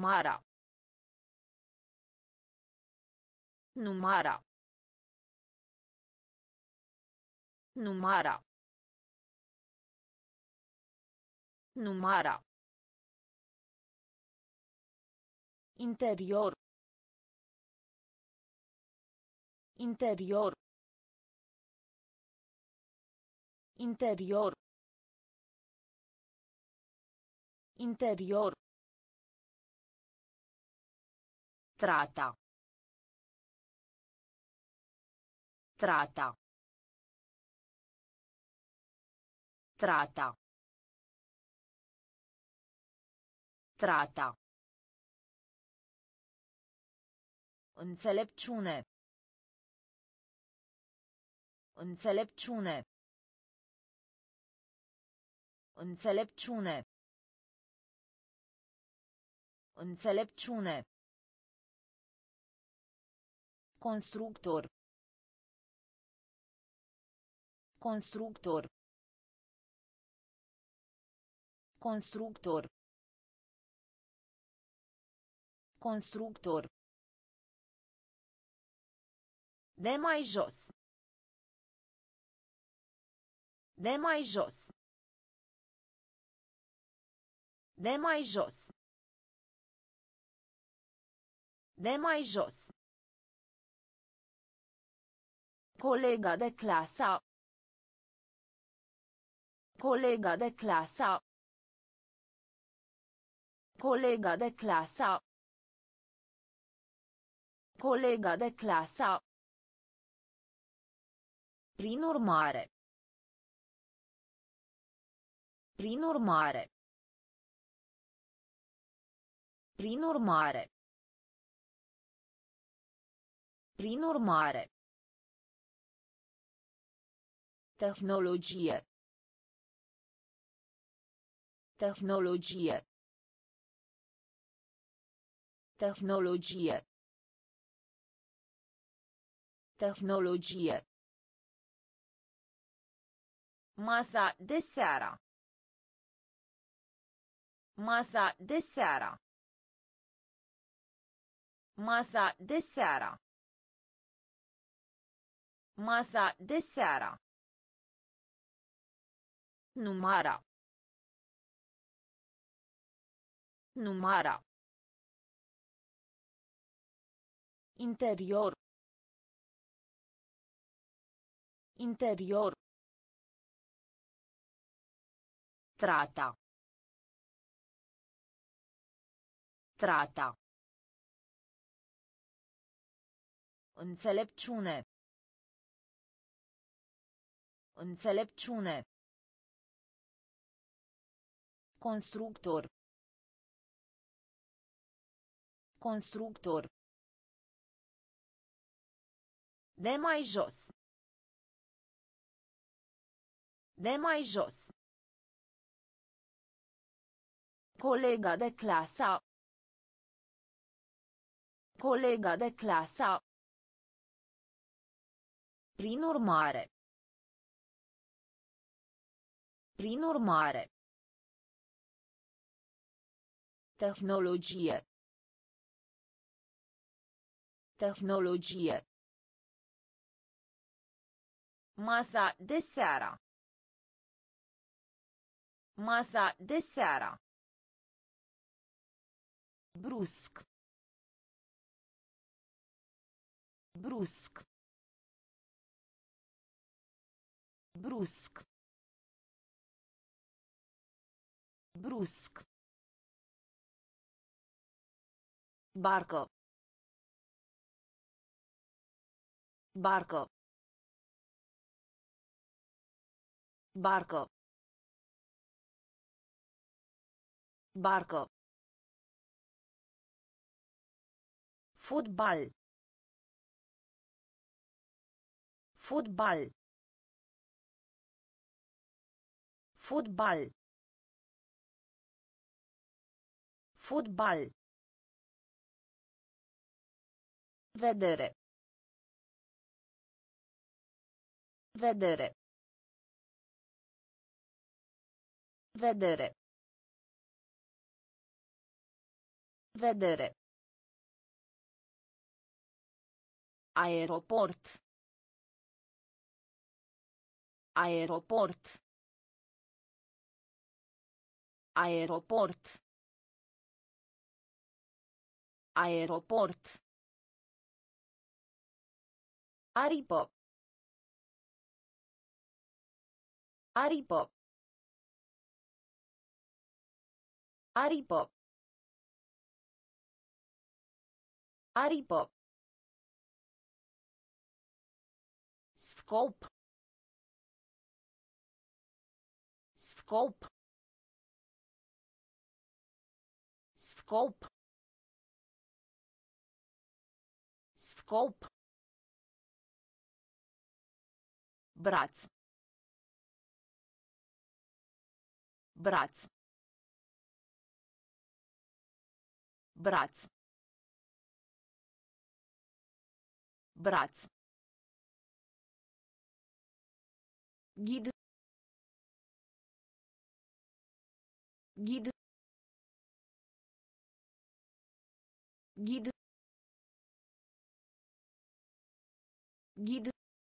Numara. Numara. Numara. Numara. Interior. Interior. Interior. Interior. Trata. Trata. Trata. Trata. Înțelepciune. Înțelepciune. Înțelepciune. Înțelepciune. Constructor. Constructor. Constructor. Constructor. De mai jos. De mai jos. De mai jos. De mai jos. Colega de clasă. Colega de clasă. Colega de clasă. Colega de clasă. Prin urmare. Prin urmare. Prin urmare. Prin urmare. Tehnologie. Tehnologie. Tehnologie. Tehnologie. Masa de seară. Masa de seară. Masa de seară. Masa de seară. Numara. Numara. Interior. Interior. Trata. Trata. Înțelepciune. Înțelepciune. Constructor. Constructor. De mai jos. De mai jos. Colega de clasă. Colega de clasă. Prin urmare. Prin urmare. Tehnologie. Tehnologie. Masa de seară. Masa de seară. Brusc. Brusc. Brusc. Brusc. Barcă. Barcă. Barcă. Barcă. Fotbal. Fotbal. Fotbal. Fotbal. Vedere. Vedere. Vedere. Vedere. Aeroport. Aeroport. Aeroport. Aeroport. Aripă. Aripă. Aripă. Aripă. Scop. Scop. Scop. Scop. Braț. Braț. Braț. Braț. Ghid. Ghid. Ghid. Ghid.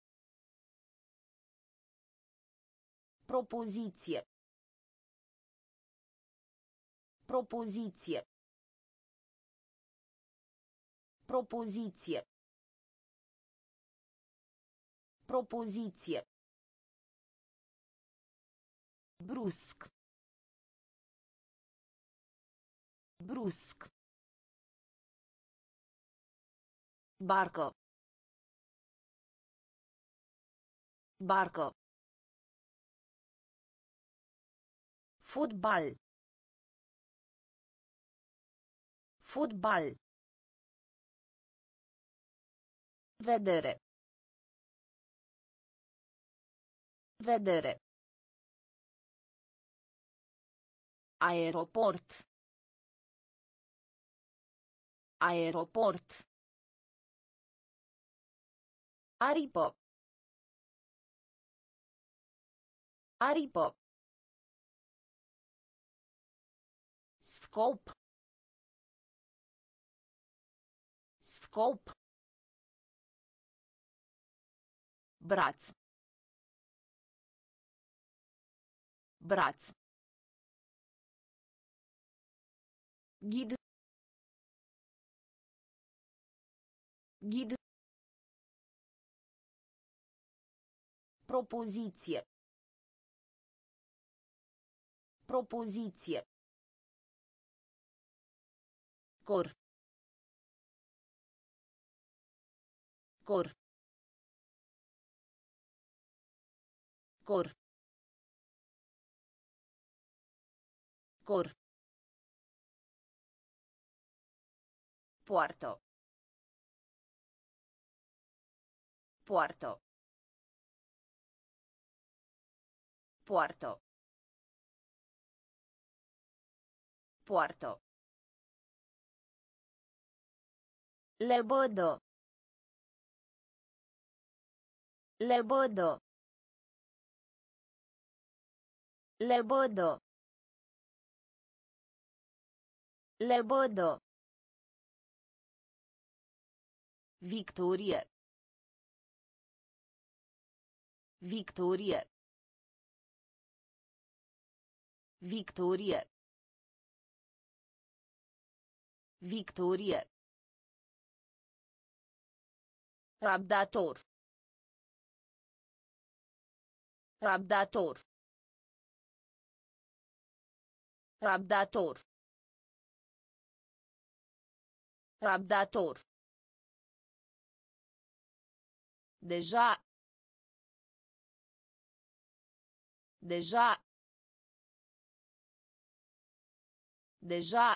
Propoziție. Propoziție. Propoziție. Propoziție. Brusc. Brusc. Barcă. Barcă. Fotbal. Fotbal. Vedere. Vedere. Aeroport. Aeroport. Aripă. Aripă. Scop. Scop. Braț. Braț. Ghid. Ghid. Propoziție. Propoziție. Cor. Cor. Cor. Cor. Poartă. Poartă. Poartă. Poartă. Lebădă. Lebădă. Lebădă. Lebădă. Victorie. Victorie. Victorie. Victorie. Rabdator. Rabdator. Rabdator. Rabdator. Deja. Deja. Deja.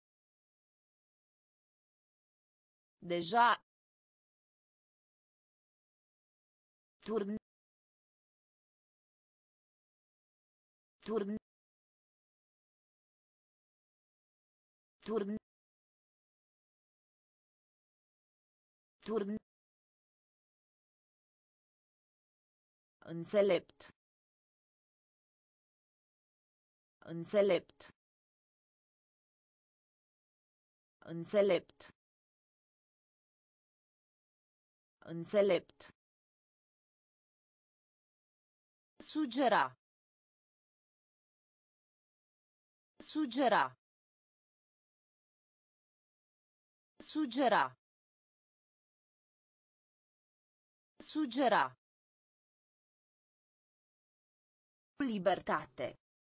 Deja. Turn. Turn. Turn. Turn. Înțelept. Înțelept. Înțelept. Înțelept. Sugera. Sugera. Sugera. Sugera. Libertate.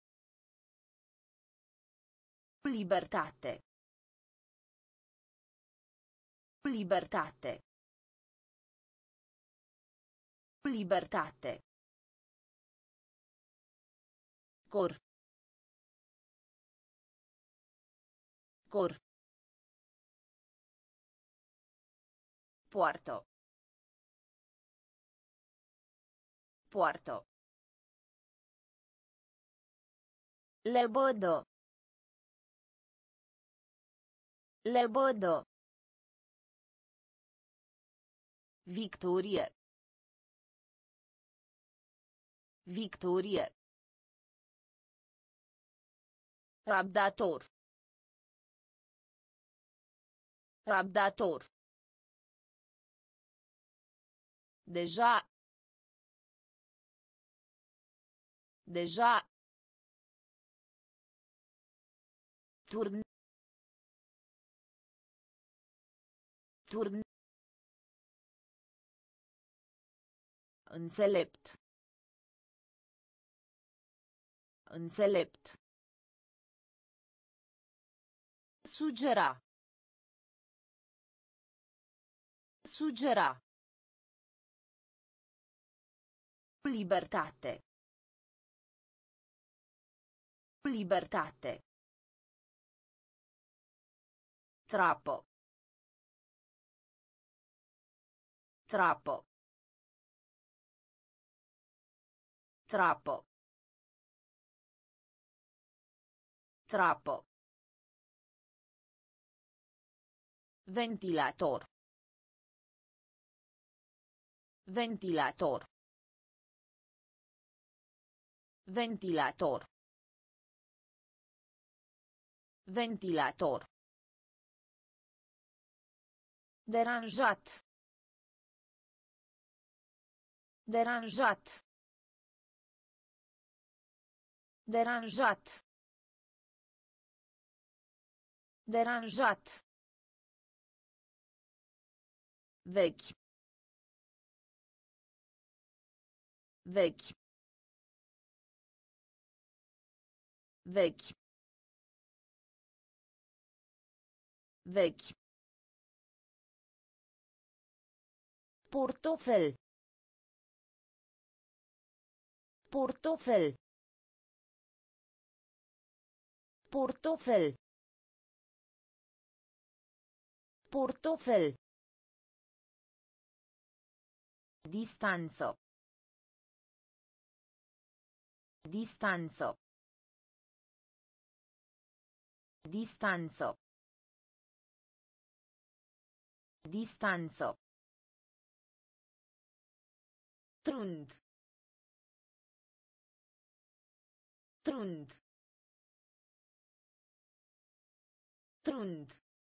Libertate. Libertate. Libertate. Cor. Cor. Poartă. Poartă. Lebădă. Lebădă. Victorie. Victorie. Rabdator. Rabdator. Deja. Deja. Turn. Turn. Înțelept. Înțelept. Sugera. Sugera. Libertate. Libertate. Trapă. Trapă. Trapă. Trapă. Ventilator. Ventilator. Ventilator. Ventilator. Deranjat. Deranjat. Deranjat. Deranjat. Vechi. Vechi. Vechi. Vechi. Portofel. Portofel. Portofel. Portofel. Distanță. Distanță. Distanță. Distanță. Trund. Trund. Trund.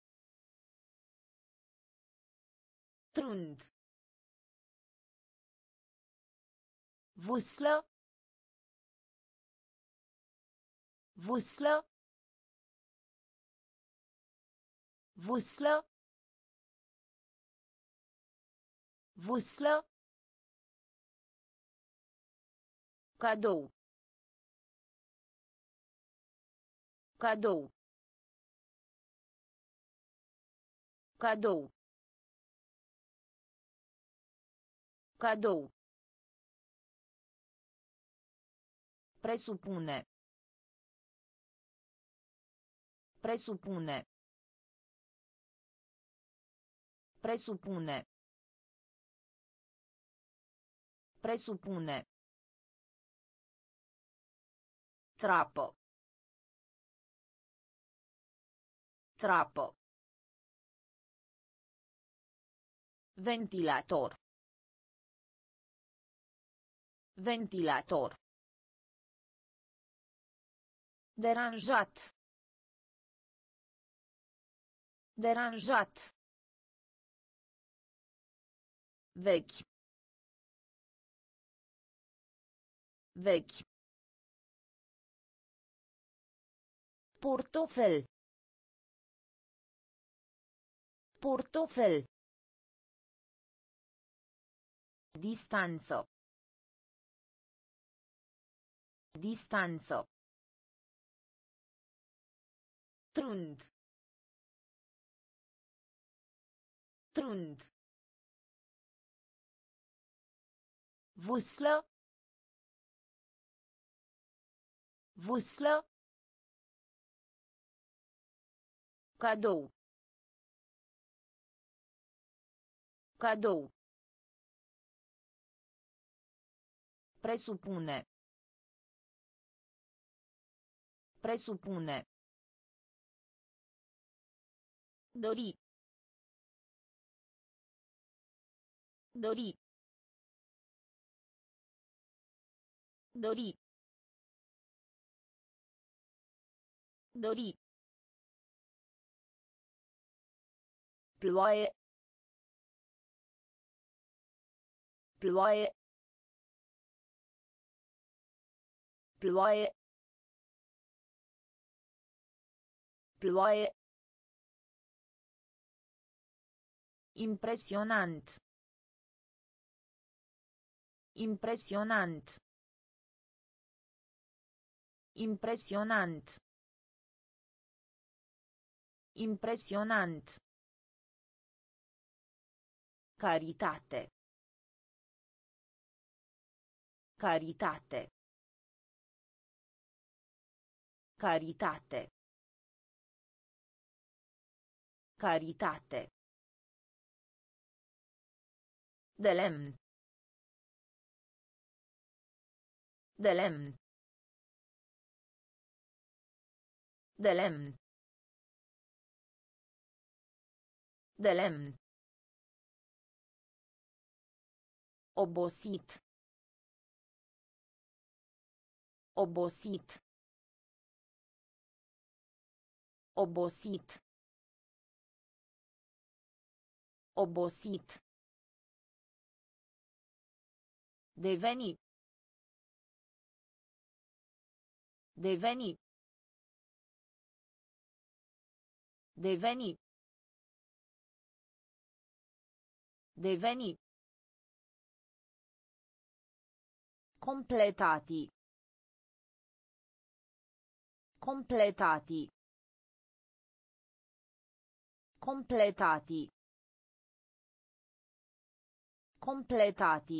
Trund. Vâslă. Vâslă. Vâslă. Vâslă. Cadou. Cadou. Cadou. Cadou. Presupune. Presupune. Presupune. Presupune. Trapă. Trapă. Ventilator. Ventilator. Deranjat. Deranjat. Vechi. Vechi. Portofel. Portofel. Distanță. Distanță. Trund. Trund. Vâslă. Vâslă. Cadou. Cadou. Presupune. Presupune. Dori. Dori. Dori. Dori. Ploaie. Ploaie. Ploaie. Ploaie. Impresionant. Impresionant. Impresionant. Impresionant. Caritate. Caritate. Caritate. Caritate. De lemn. De lemn. De lemn. De lemn. Obosit. Obosit. Obosit. Obosit. Deveni. Deveni. Deveni. Deveni. Completati. Completati. Completati. Completati.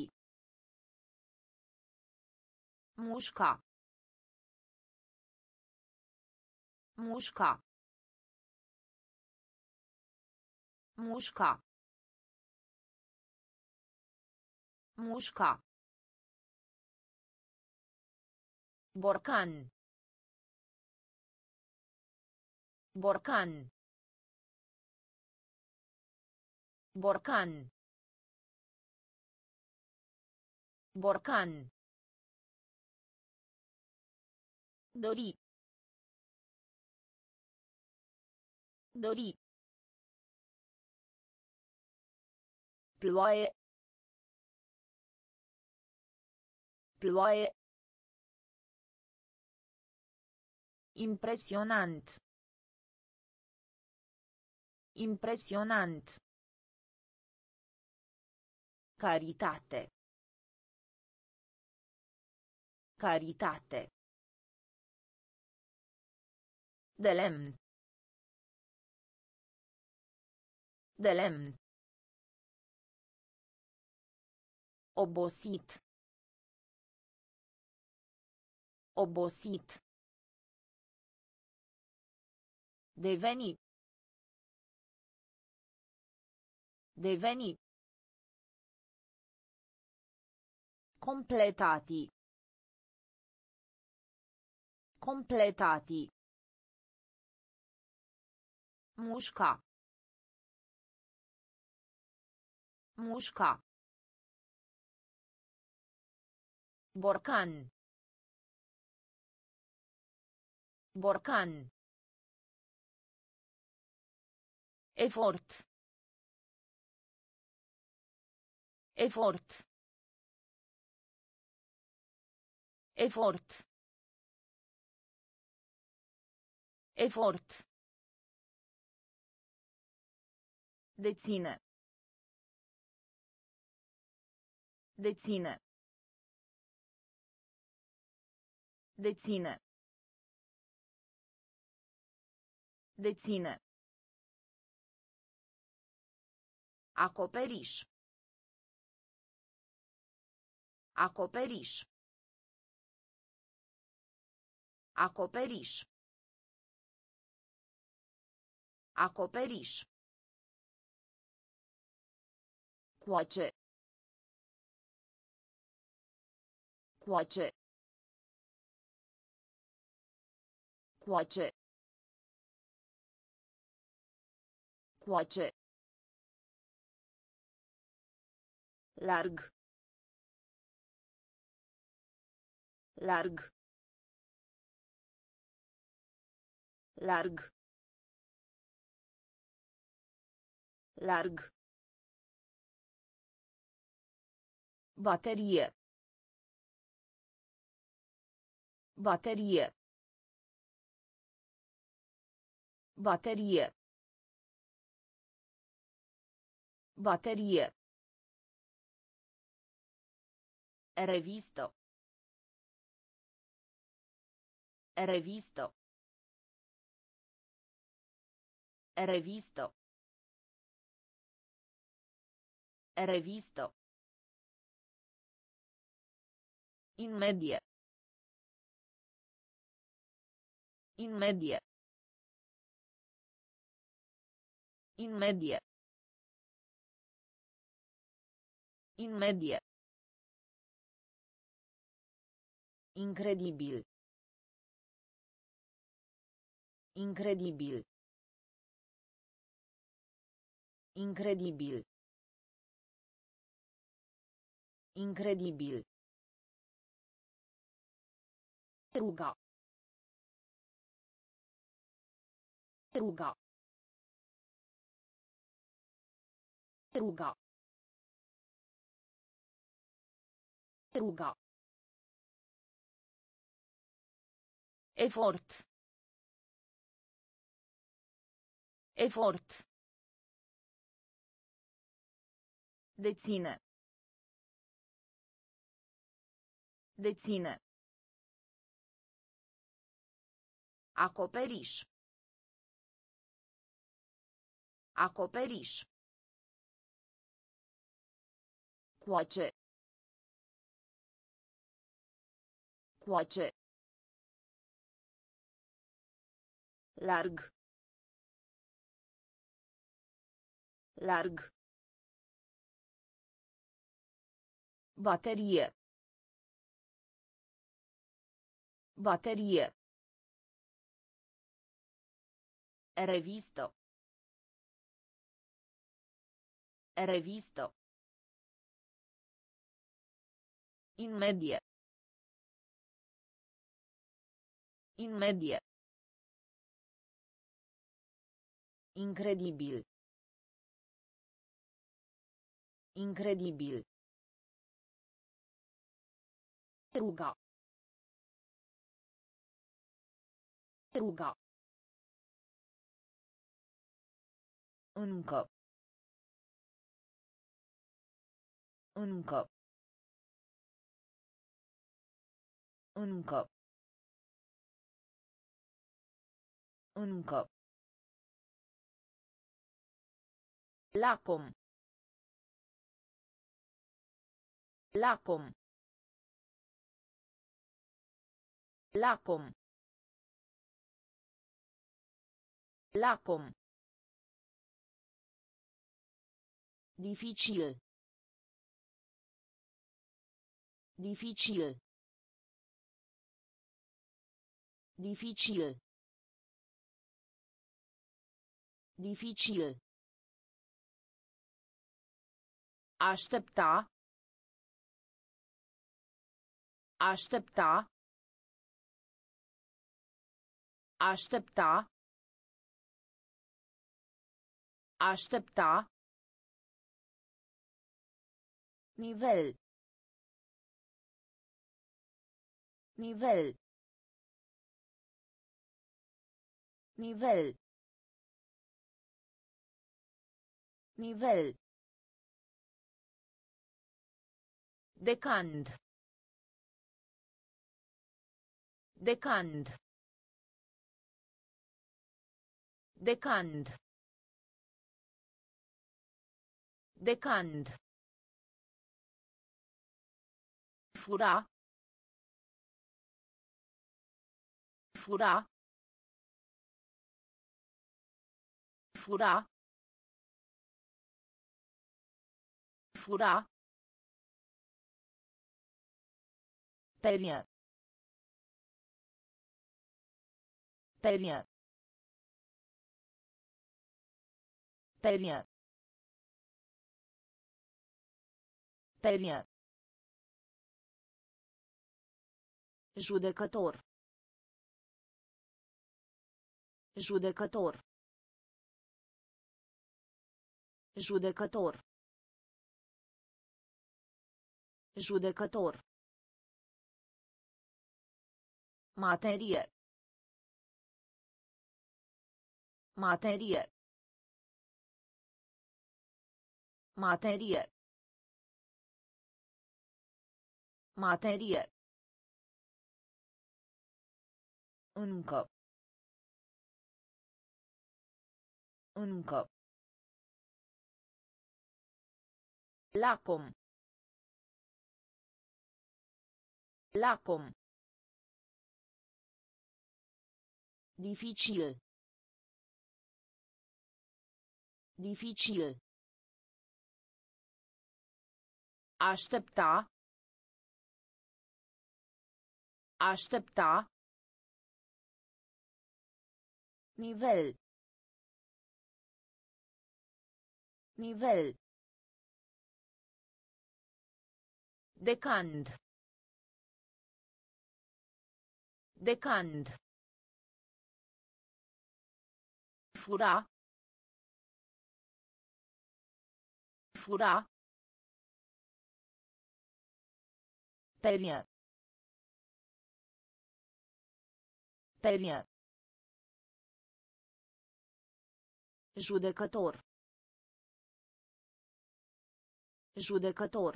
Mușca. Mușca. Mușca. Mușca. Borcan. Borcan. Borcan. Borcan. Dori. Dori. Ploaie. Ploaie. Impresionant. Impresionant. Caritate. Caritate. De lemn. De lemn. Obosit. Obosit. Deveni. Deveni. Completati. Completati. Mușca. Mușca. Borcan. Borcan. Efort. Efort. Efort. Efort. Deține. Deține. Deține. Deține. Acoperiș. Acoperiș. Acoperiș. Acoperiș. Coace. Coace. Coace. Coace. Larg. Larg. Larg. Larg. Baterie. Baterie. Baterie. Baterie. Revisto. Revisto. Revisto. Revisto. In medie. In medie. In medie. In medie. Incredibil. Incredibil. Incredibil. Incredibil. Ruga. Ruga. Ruga. Ruga. Efort. Efort. Deține. Deține. Acoperiș. Acoperiș. Coace. Coace. Larg. Larg. Baterie. Baterie. Revisto. Revisto. In medie. In medie. Incredibil. Incredibil. Ruga. Ruga. Încă. Încă. Încă. Încă. Lacom. Lacom. Lacom. Lacom. Dificil. Dificil. Dificil. Dificil. Aștepta. Aștepta. Aștepta. Aștepta. Nivel. Nivel. Nivel. Nivel. Decand. Decand. Decand. Decand. Fura. Fura. Fura. Fura. Perie. Perie. Perie. Perie. Judecător. Judecător. Judecător. Judecător. Materie. Materie. Materie. Materie. Încă. Încă. Lacom. Lacom. Dificil. Dificil. Aștepta. Aștepta. Nivel. Nivel. Decand. Decand. Fura. Fura. Perie. Perie. Judecător. Judecător.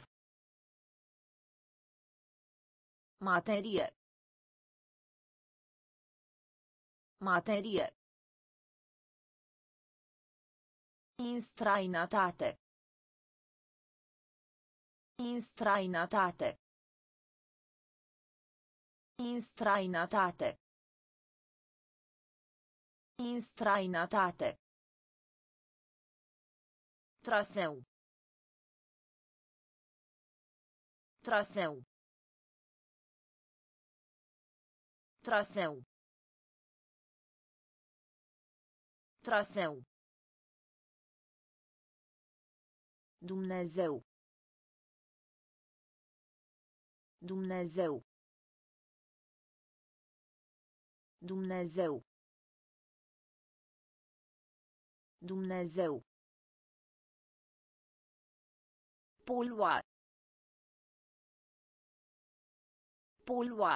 Materie. Materie. Instrainătate. Instrainătate. Instrainătate. Instrainătate. Traseu. Traseu. Traseu. Traseu. Dumnezeu. Dumnezeu. Dumnezeu. Dumnezeu. Polua. Polua.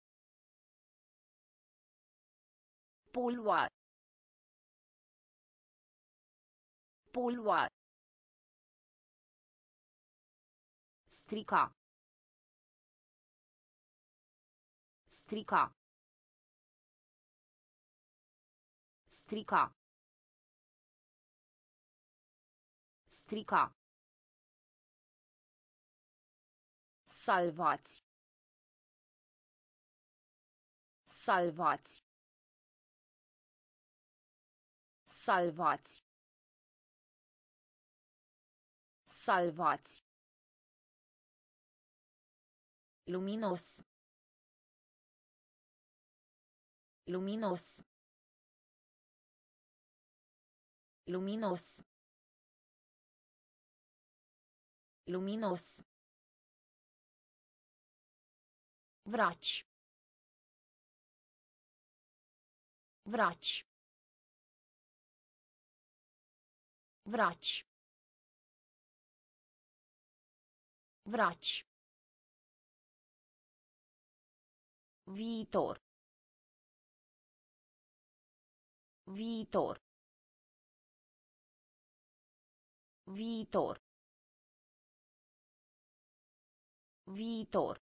Polua. Polua. Strica. Strica. Strica. Strica. Salvați. Salvați. Salvați. Salvați. Luminos. Luminos. Luminos. Luminos. Vraci. Vraci. Vraci. Vraci. Viitor. Viitor. Viitor. Viitor.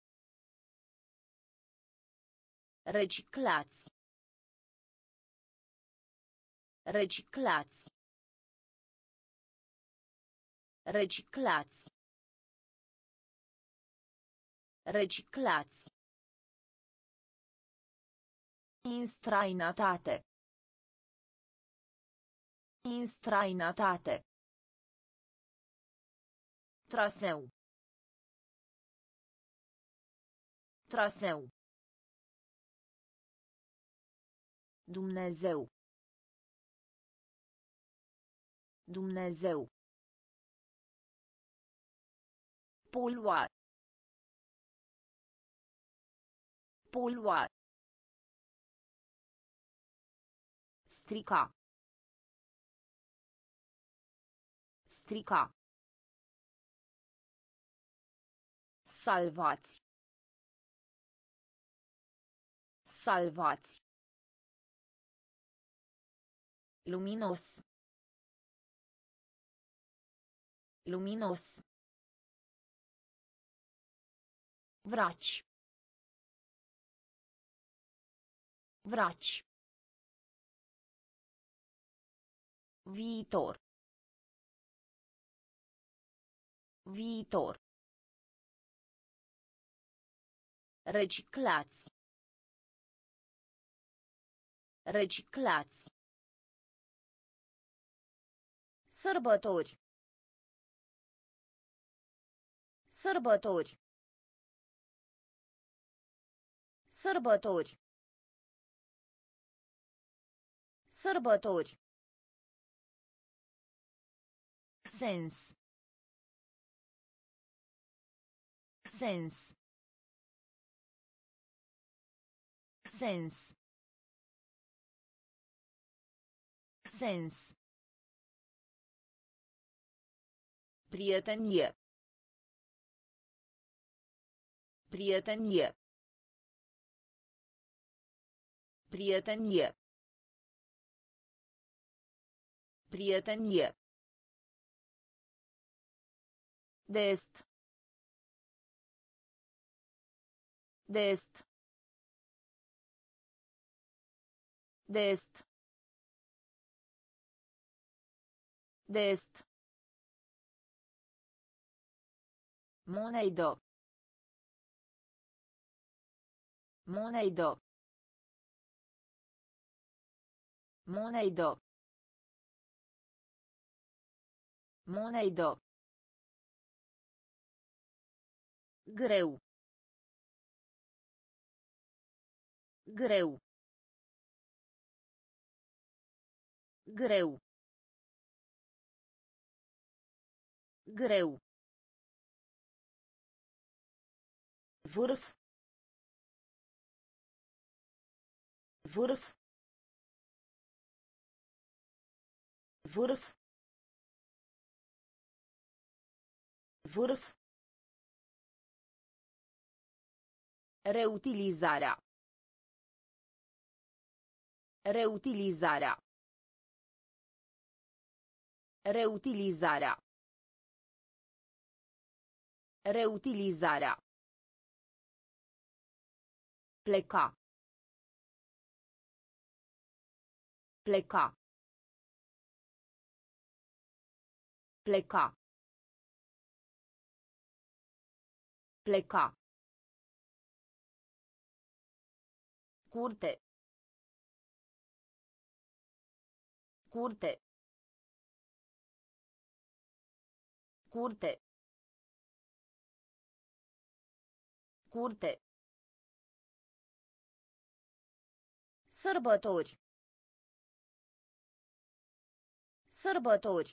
Reciclați. Reciclați. Reciclați. Reciclați. Instrainatate. Instrainatate. Traseu. Traseu. Dumnezeu. Dumnezeu. Polua. Polua. Strica. Strica. Salvați. Salvați. Luminos. Luminos. Vraci. Vraci. Viitor. Viitor. Reciclați. Reciclați. Sărbători. Sărbători. Sărbători. Sărbători. Sens. Sens. Sens. Sens. Prietenie. Prietenie. Prietenie. Prietenie. De est. De est. De est. De est. Monedă. Monedă. Monedă. Monedă. Greu. Greu. Greu. Greu. Vârf. Vârf. Vârf. Vârf. Reutilizarea. Reutilizarea. Reutilizarea. Reutilizarea. Pleca. Pleca. Pleca. Pleca. Curte. Curte. Curte. Curte. Sărbători. Sărbători.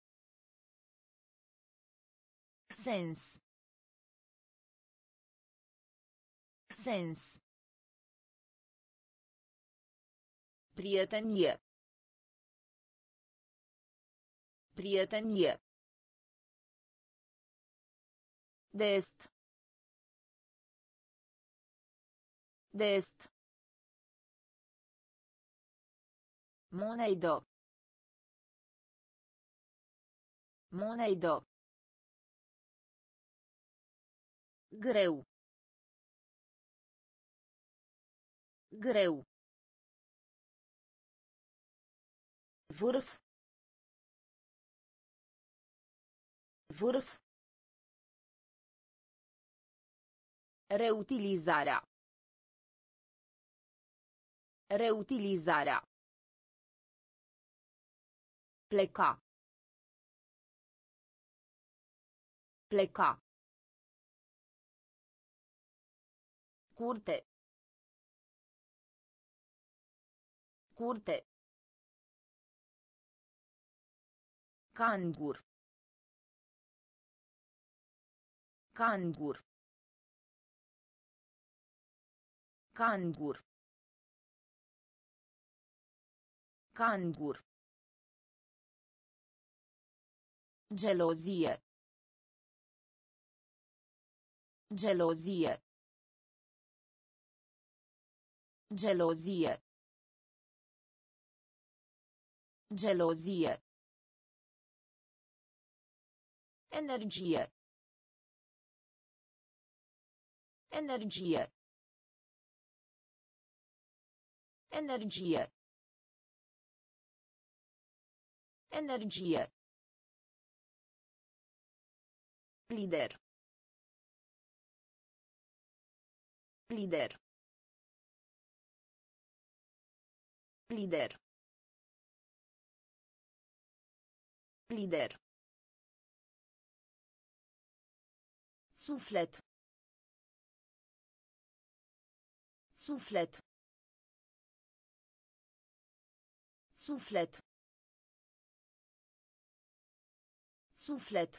Sens. Sens. Prietenie. Prietenie. De est. De est. Monedă. Monedă. Greu. Greu. Vârf. Vârf. Reutilizarea. Reutilizarea. Pleca. Pleca. Curte. Curte. Cangur. Cangur. Cangur. Cangur. Gelozie. Gelozie. Gelozie. Gelozie. Energie. Energie. Energie. Energie. Lider. Lider. Lider. Lider. Suflet. Suflet. Suflet. Suflet.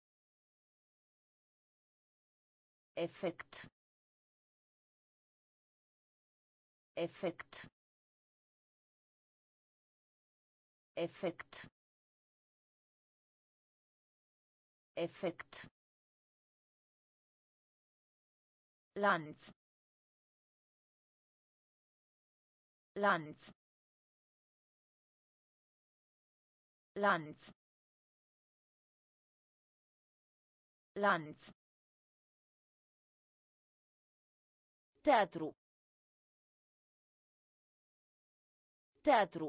Efect. Efect. Efect. Efect. Lanț. Lanț. Lanț. Lanț. Teatru. Teatru.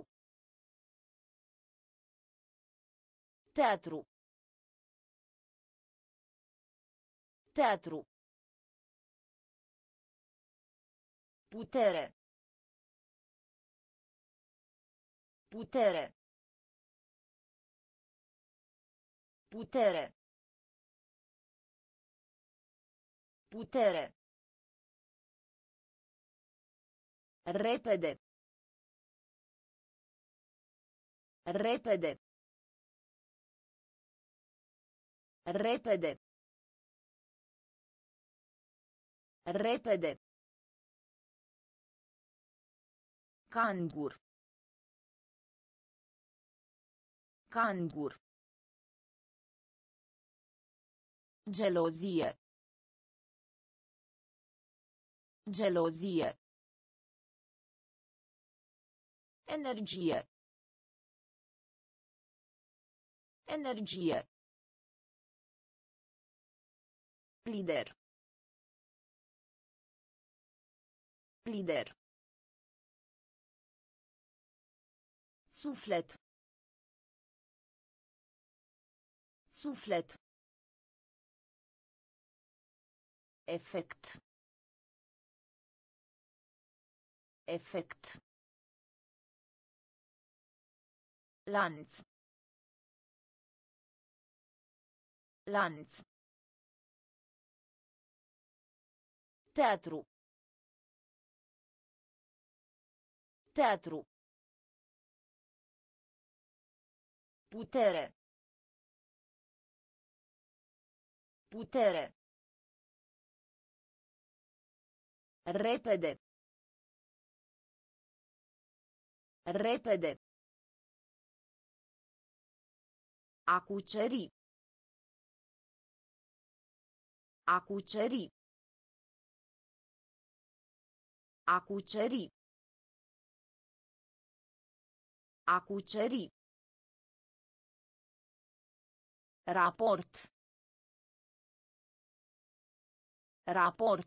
Teatru. Teatru. Putere. Putere. Putere. Putere. Repede. Repede. Repede. Repede. Cangur. Cangur. Gelozie. Gelozie. Energie. Energie. Lider. Lider. Suflet. Suflet. Efect. Efect. Lanț. Lanț. Teatru. Teatru. Putere. Putere. Repede. Repede. A cuceri. A cuceri. A cuceri. A cuceri. Raport. Raport.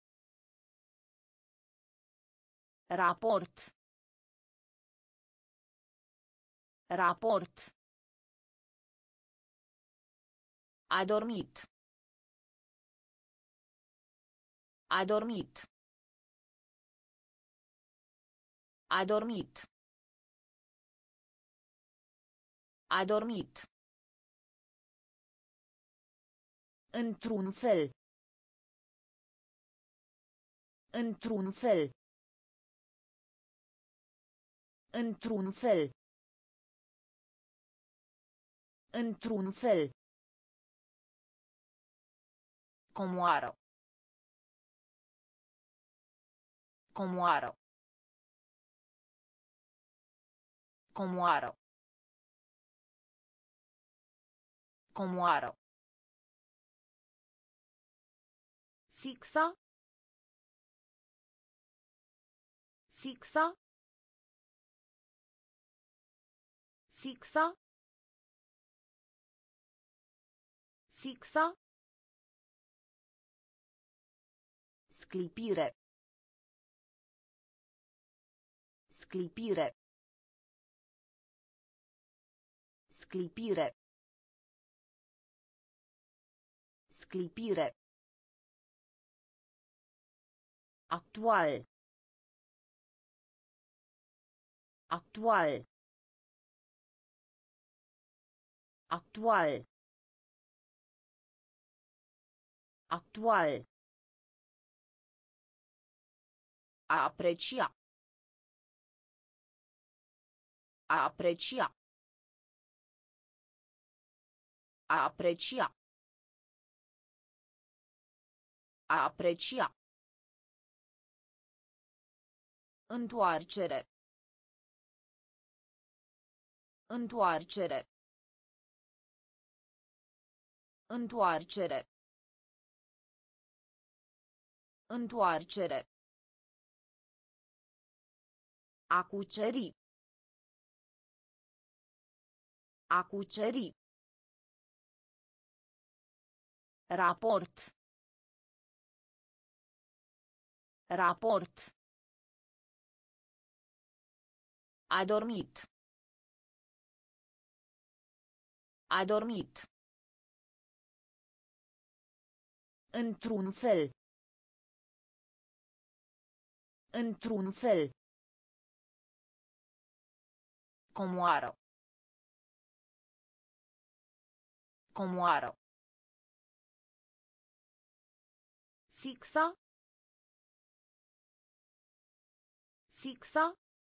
Raport. Raport. A dormit. A dormit. A dormit. A dormit. Într-un fel. Într-un fel. Într-un fel. Într-un fel. Comoară. Comoară. Comoară. Comoară. Fixa. Fixa. Fixa. Fixa. Sclipire. Sclipire. Sclipire. Sclipire. Actual. Actual. Actual. Actual. A aprecia. A aprecia. A aprecia. A aprecia. Întoarcere. Întoarcere. Întoarcere. Întoarcere. A cuceri. A cuceri. Raport. Raport. A dormit. A dormit. Într-un fel. Într-un fel. Comoară. Comoară. Fixa. Fixa.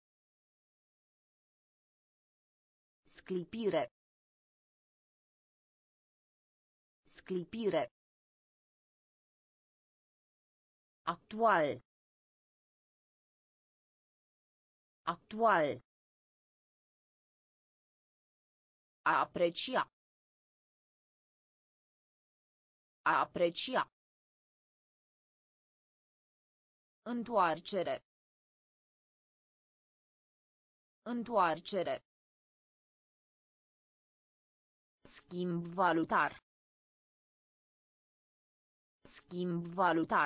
Sclipire. Sclipire. Actual. Actual. A aprecia. A aprecia. Întoarcere. Întoarcere. Schimb valutar. Schimb valutar.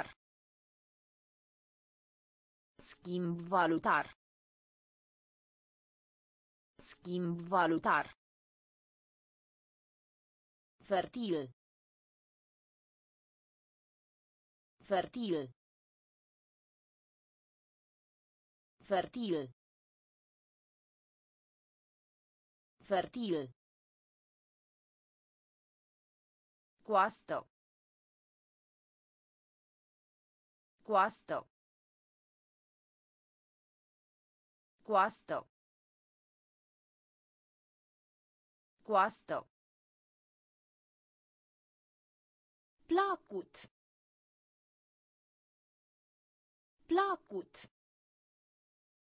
Schimb valutar. Schimb valutar. Fertil. Fertil. Fertil. Fertil. Coastă. Coastă. Coastă. Coastă. Placut. Placut.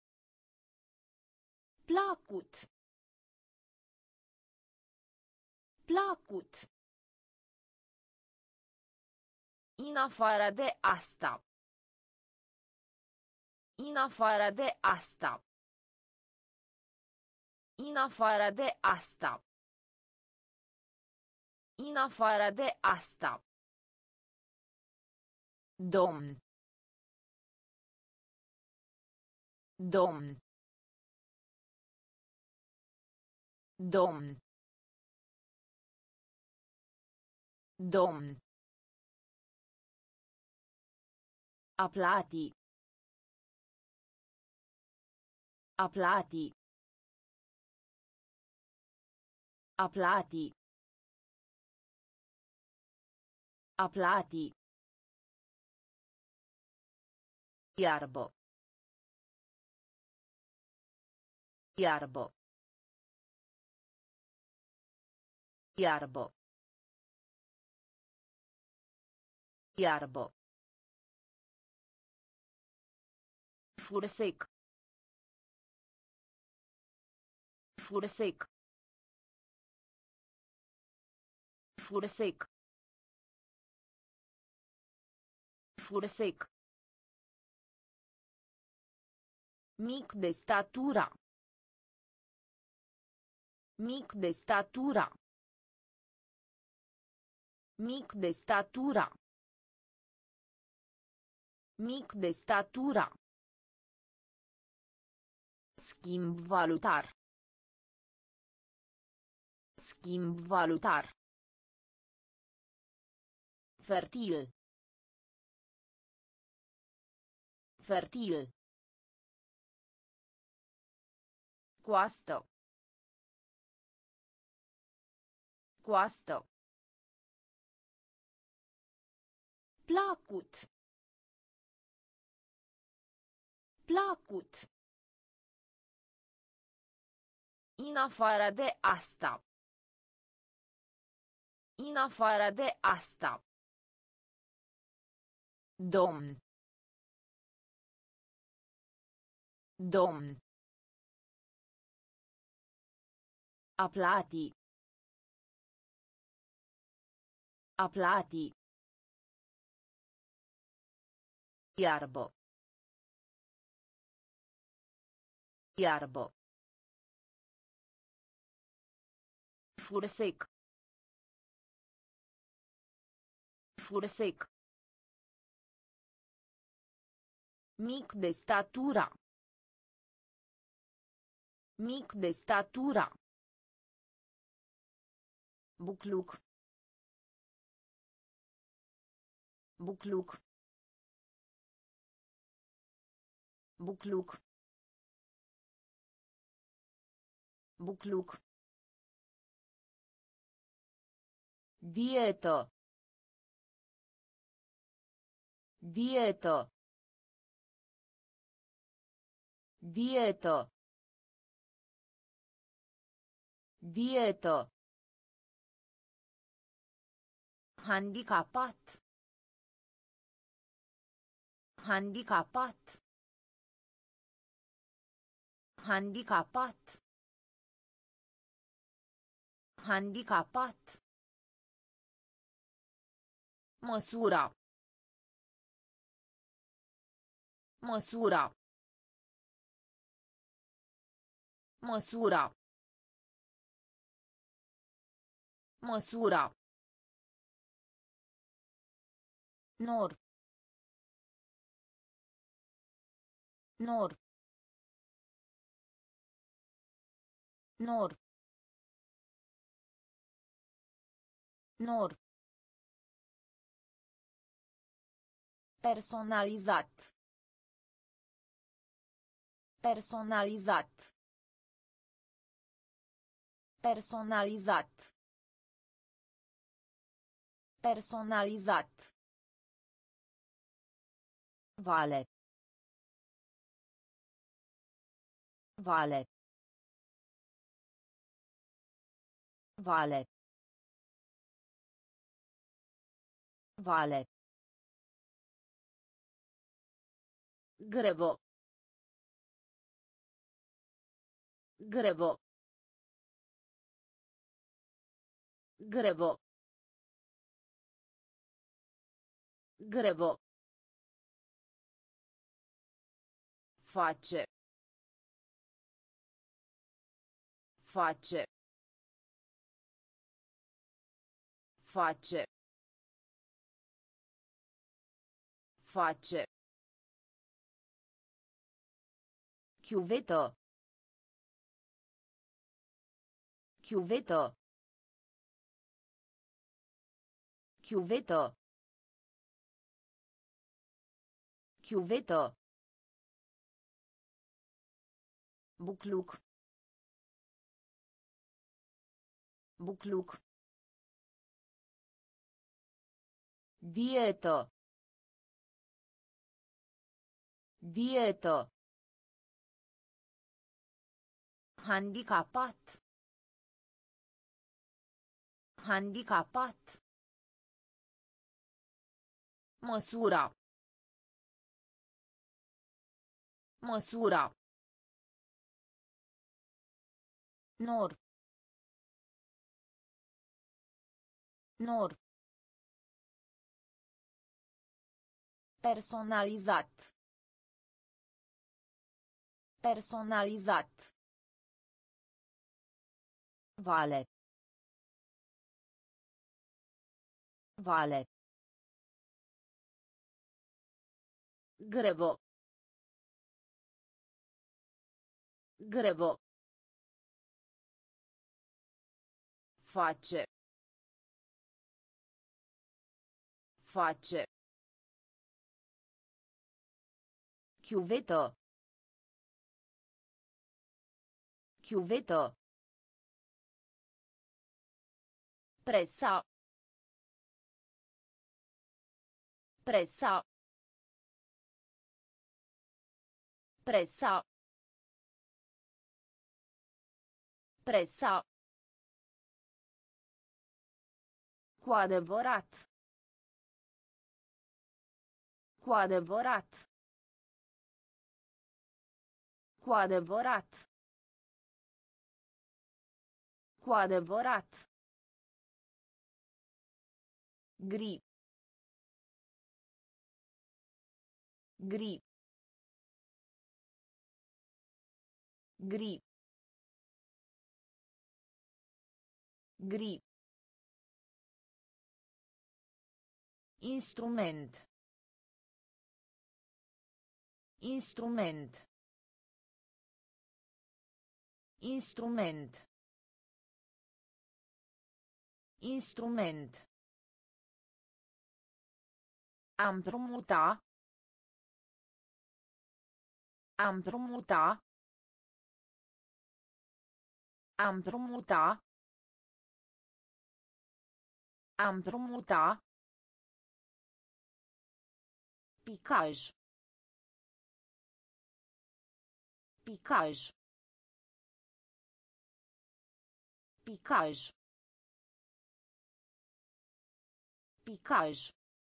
Placut. Placut. În afară de asta. În afară de asta. În afară de asta. În afară de asta. Domn. Domn. Domn. Domn. A plati. A plati. A plati. A plati. Iarbă. Iarbă. Iarbă. Iarbă. Fursec. Fursec. Fursec. Fursec. Mic de statura. Mic de statura. Mic de statura. Mic de statura. Schimb valutar. Schimb valutar. Fertil. Fertil. Coastă. Coastă. Placut. Placut. În afară de asta. În afară de asta. Domn. Domn. A plati. A plati. Iarbă. Iarbă. Fursec. Fursec. Mic de statura. Mic de statura. Bucluc. Bucluc. Bucluc. Bucluc. Dietă. Dietă. Dietă. Dietă. Handicapat. Handicapat. Handicapat. Handicapat. Măsura. Măsura. Măsura. Măsura. Nor. Nor. Nor. Nor. Personalizat. Personalizat. Personalizat. Personalizat. Vale. Vale. Vale. Vale. Grevo. Grevo. Grevo. Grevo. Face. Face. Face. Face. Chiuvetă. Chiuvetă. Chiuvetă. Chiuvetă. Bucluc. Bucluc. Dietă. Dietă. Handicapat. Handicapat. Măsura. Măsura. Nor. Nor. Personalizat. Personalizat. Vale. Vale. Grevo. Grevo. Face. Face. Chiuvetă. Chiuvetă. Presa. Presa. Presa. Presa. Cu adevărat. Cu adevărat. Cu adevărat. Cu adevărat. Gri. Gri. Gri. Gri. Instrument. Instrument. Instrument. Instrument. A împrumuta. A împrumuta. A împrumuta. A împrumuta. Picaj. Picaj. Picaj. Picaj.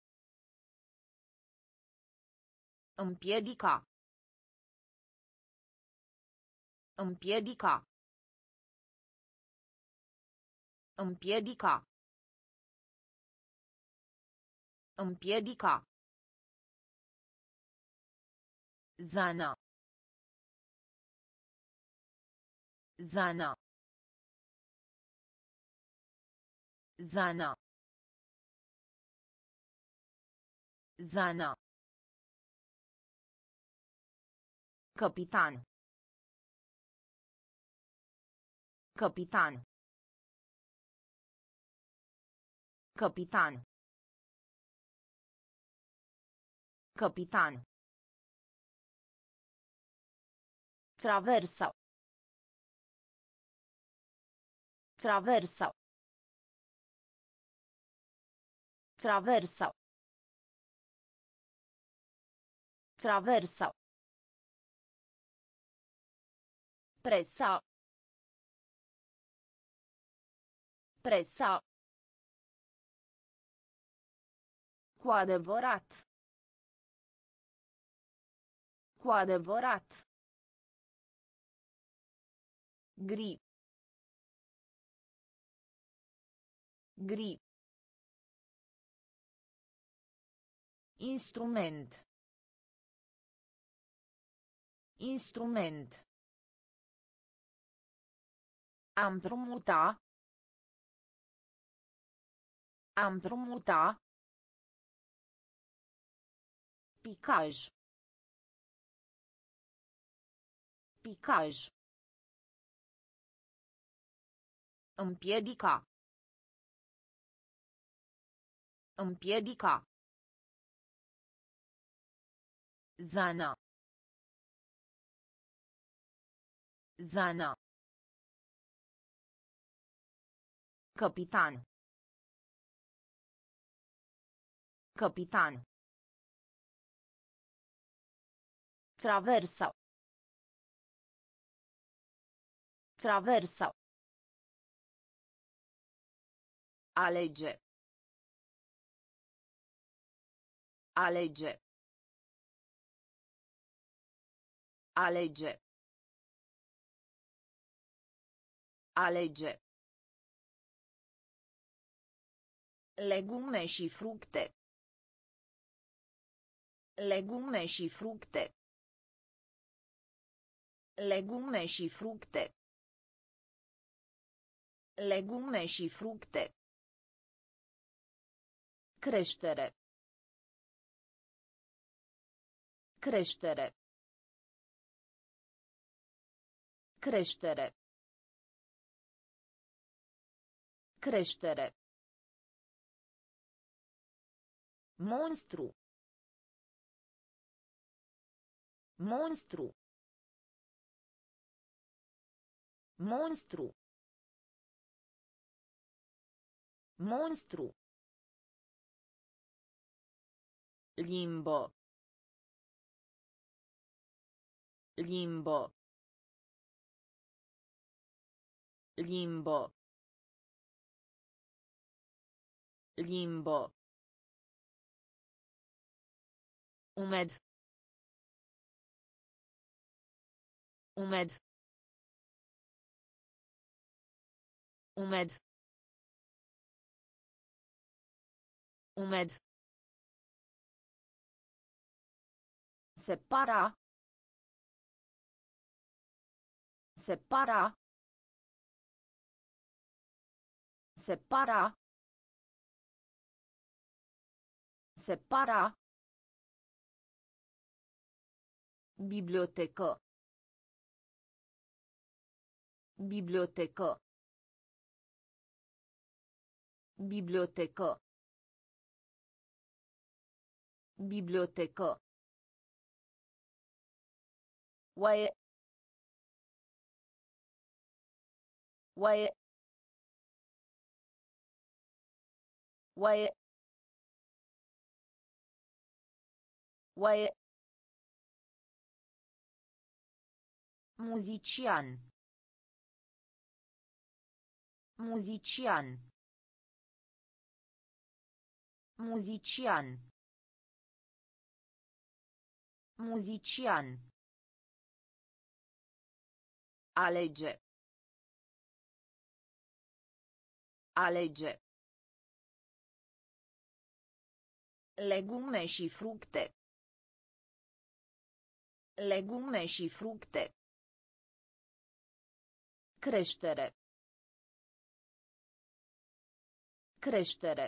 Împiedica. Împiedica. Împiedica. Împiedica. Zana. Zana. Zana. Zana. Capitan. Capitan. Capitan. Capitan. Traversa. Traversa. Traversa. Traversa. Presa. Presa. Cu adevărat. Cu adevărat. Gri. Gri. Instrument. Instrument. A împrumuta. A împrumuta. Picaj. Picaj. Împiedica. Împiedica. Zana. Zana. Capitan. Capitan. Traversa. Traversa. Alege. Alege. Alege. Alege. Legume și fructe. Legume și fructe. Legume și fructe. Legume și fructe. Creștere. Creștere. Creștere. Creștere. Monstru. Monstru. Monstru. Monstru. Limbo. Limbo. Limbo. Limbo. Umed. Umed. Umed. Umed. Separa. Separa. Separa. Separa. Bibliotecă. Bibliotecă. Bibliotecă. Bibliotecă. Oaie. Oaie. Oaie. Oaie. Muzician. Muzician. Muzician. Muzician. Alege. Alege. Legume și fructe. Legume și fructe. Creștere. Creștere.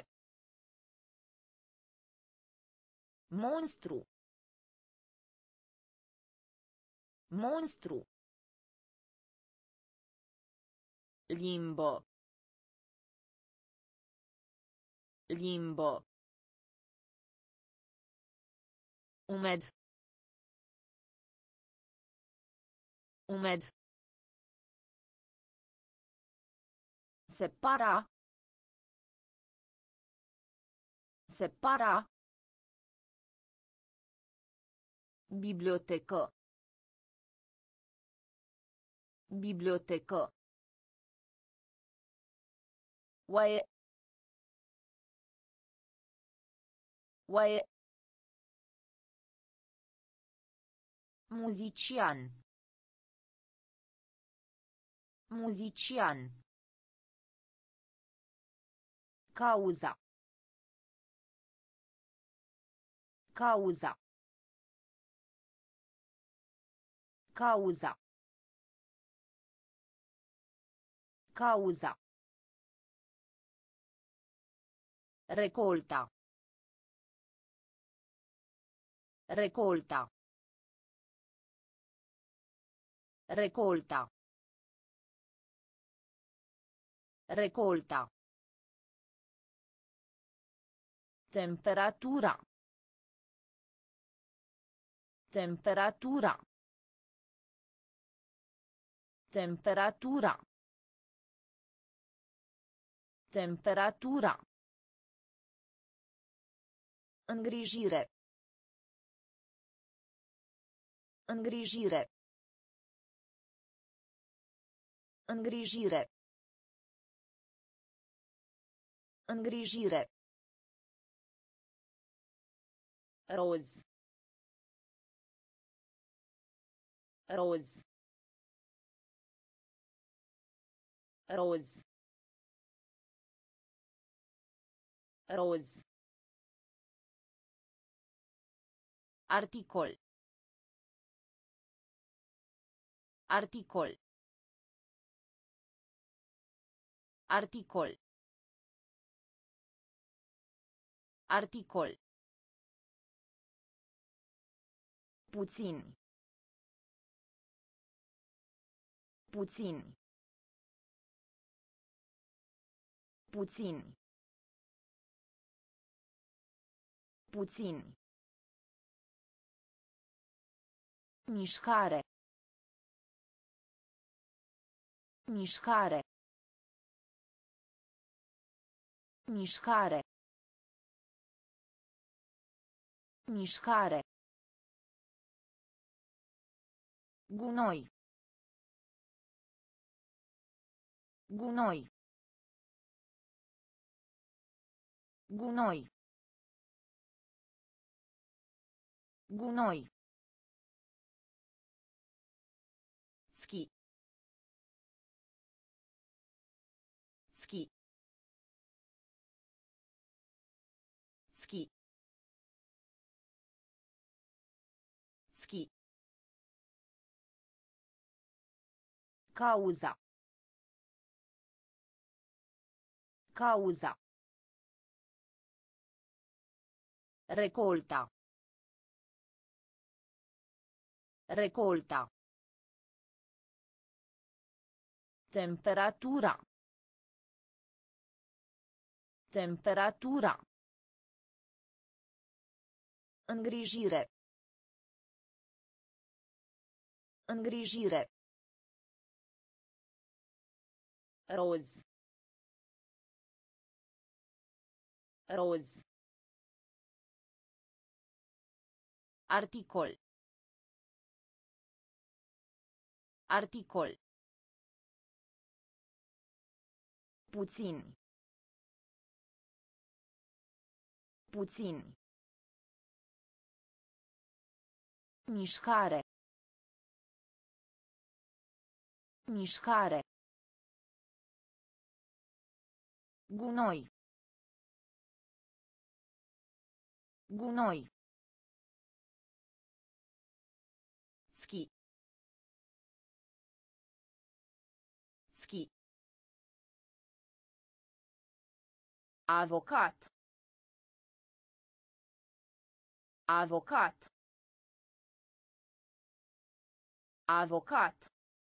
Monstru. Monstru. Limbo. Limbo. Umed. Umed. Separa. Separa. Bibliotecă. Bibliotecă. Oaie. Oaie. Muzician. Muzician. Cauza. Cauza. Cauza. Cauza. Recolta. Recolta. Recolta. Recolta. Temperatura. Temperatura. Temperatura. Temperatura. Îngrijire. Îngrijire. Îngrijire. Îngrijire. Roz. Roz. Roz. Roz. Articol. Articol. Articol. Articol. Puțin. Puțin. Puțin. Puțin. Mișcare. Mișcare. Mișcare. Mișcare. Gunoi. Gunoi. Gunoi. Gunoi. Ski. Ski. Ski. Ski. Cauza. Cauza. Recolta. Recolta. Temperatura. Temperatura. Îngrijire. Îngrijire. Roz. Roz. Articol. Articol. Puțin. Puțin. Mișcare. Mișcare. Gunoi. Gunoi. Ski. Ski. Avocat. Avocat. Avocat.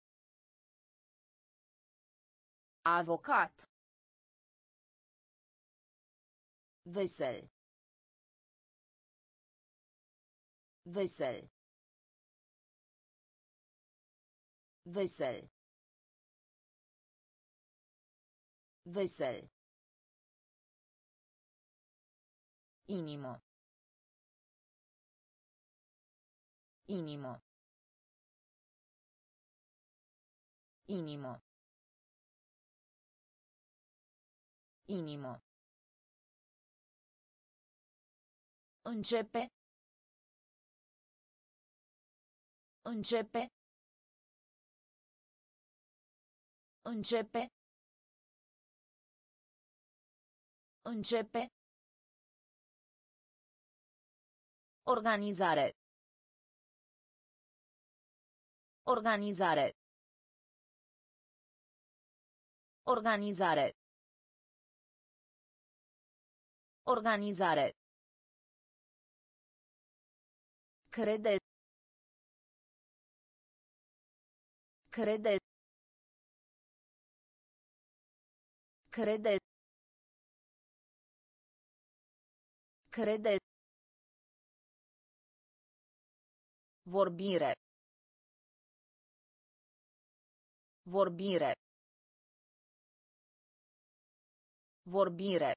Avocat. Vesel. Vesel. Vesel. Vesel. Inimo. Inimo. Inimo. Inimo. Începe. Începe. Începe. Începe. Organizare. Organizare. Organizare. Organizare. Crede. Crede. Crede. Crede. Vorbire. Vorbire. Vorbire.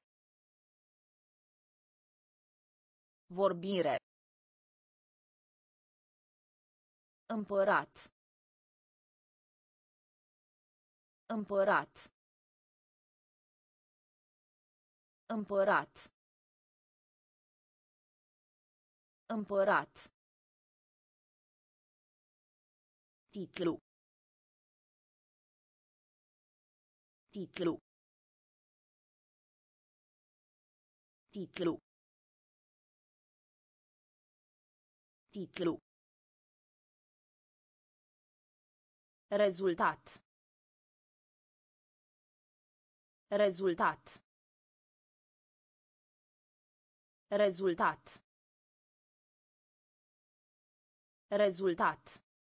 Vorbire. Împărat. Împărat. Împărat. Împărat. Titlu. Titlu. Titlu. Titlu. Rezultat. Rezultat. Rezultat. Rezultat.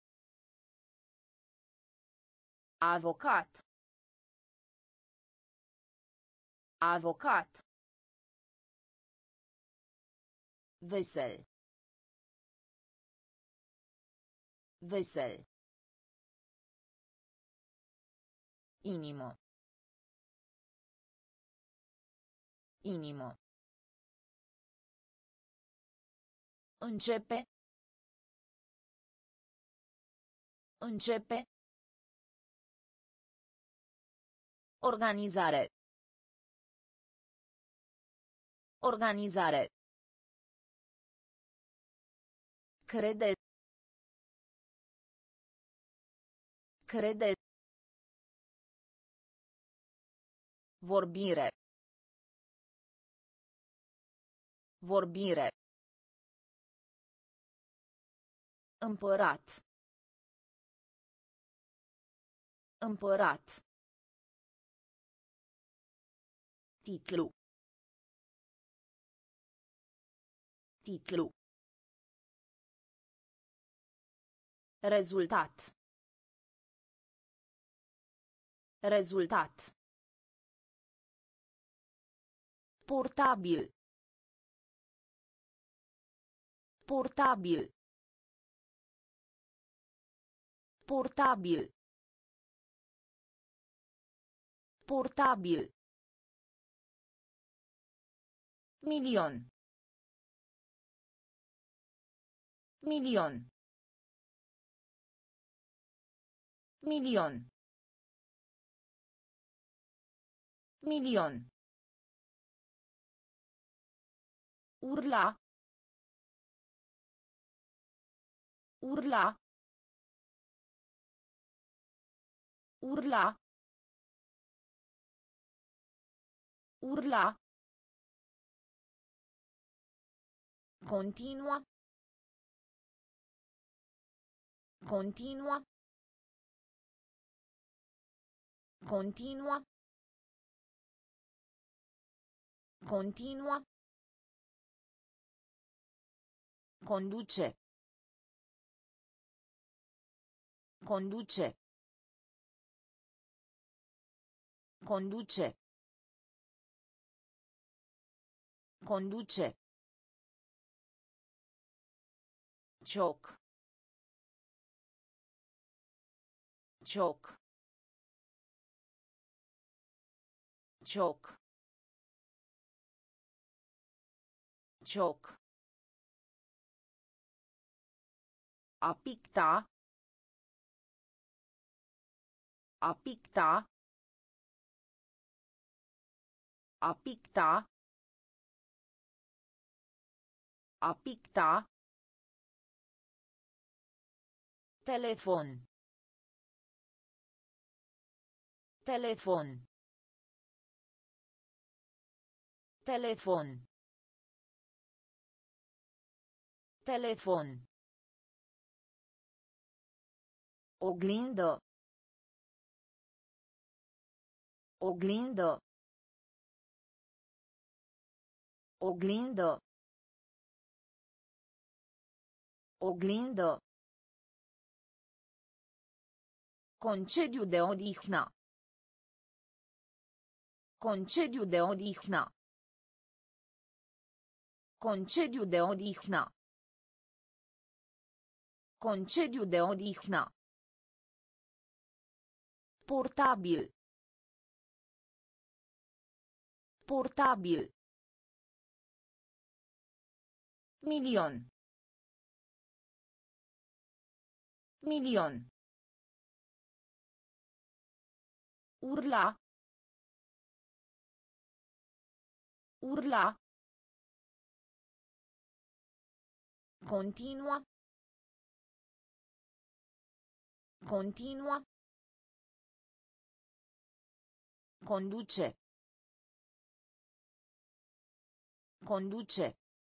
Avocat. Avocat. Vesel. Vesel. Inimă. Inimă. Începe. Începe. Organizare. Organizare. Crede. Crede. Vorbire. Vorbire. Împărat. Împărat. Titlu. Titlu. Rezultat. Rezultat. Portabil. Portabil. Portabil. Portabil. Milion. Milion. Milion. Milion. Urla. Urla. Urla. Urla. Continua. Continua. Continua. Continua. Conduce. Conduce. Conduce. Conduce. Cioc. Cioc. Cioc. Cioc. A picta. A picta. A picta. A picta. Telefon. Telefon. Telefon. Telefon. Oglindă. Oglindă. Oglindă. Oglindă. Concediu de odihnă. Concediu de odihnă. Concediu de odihnă. Concediu de odihnă. Portabil. Portabil. Milion. Milion. Urla. Urla. Continua. Continua. Conduce. Conduce.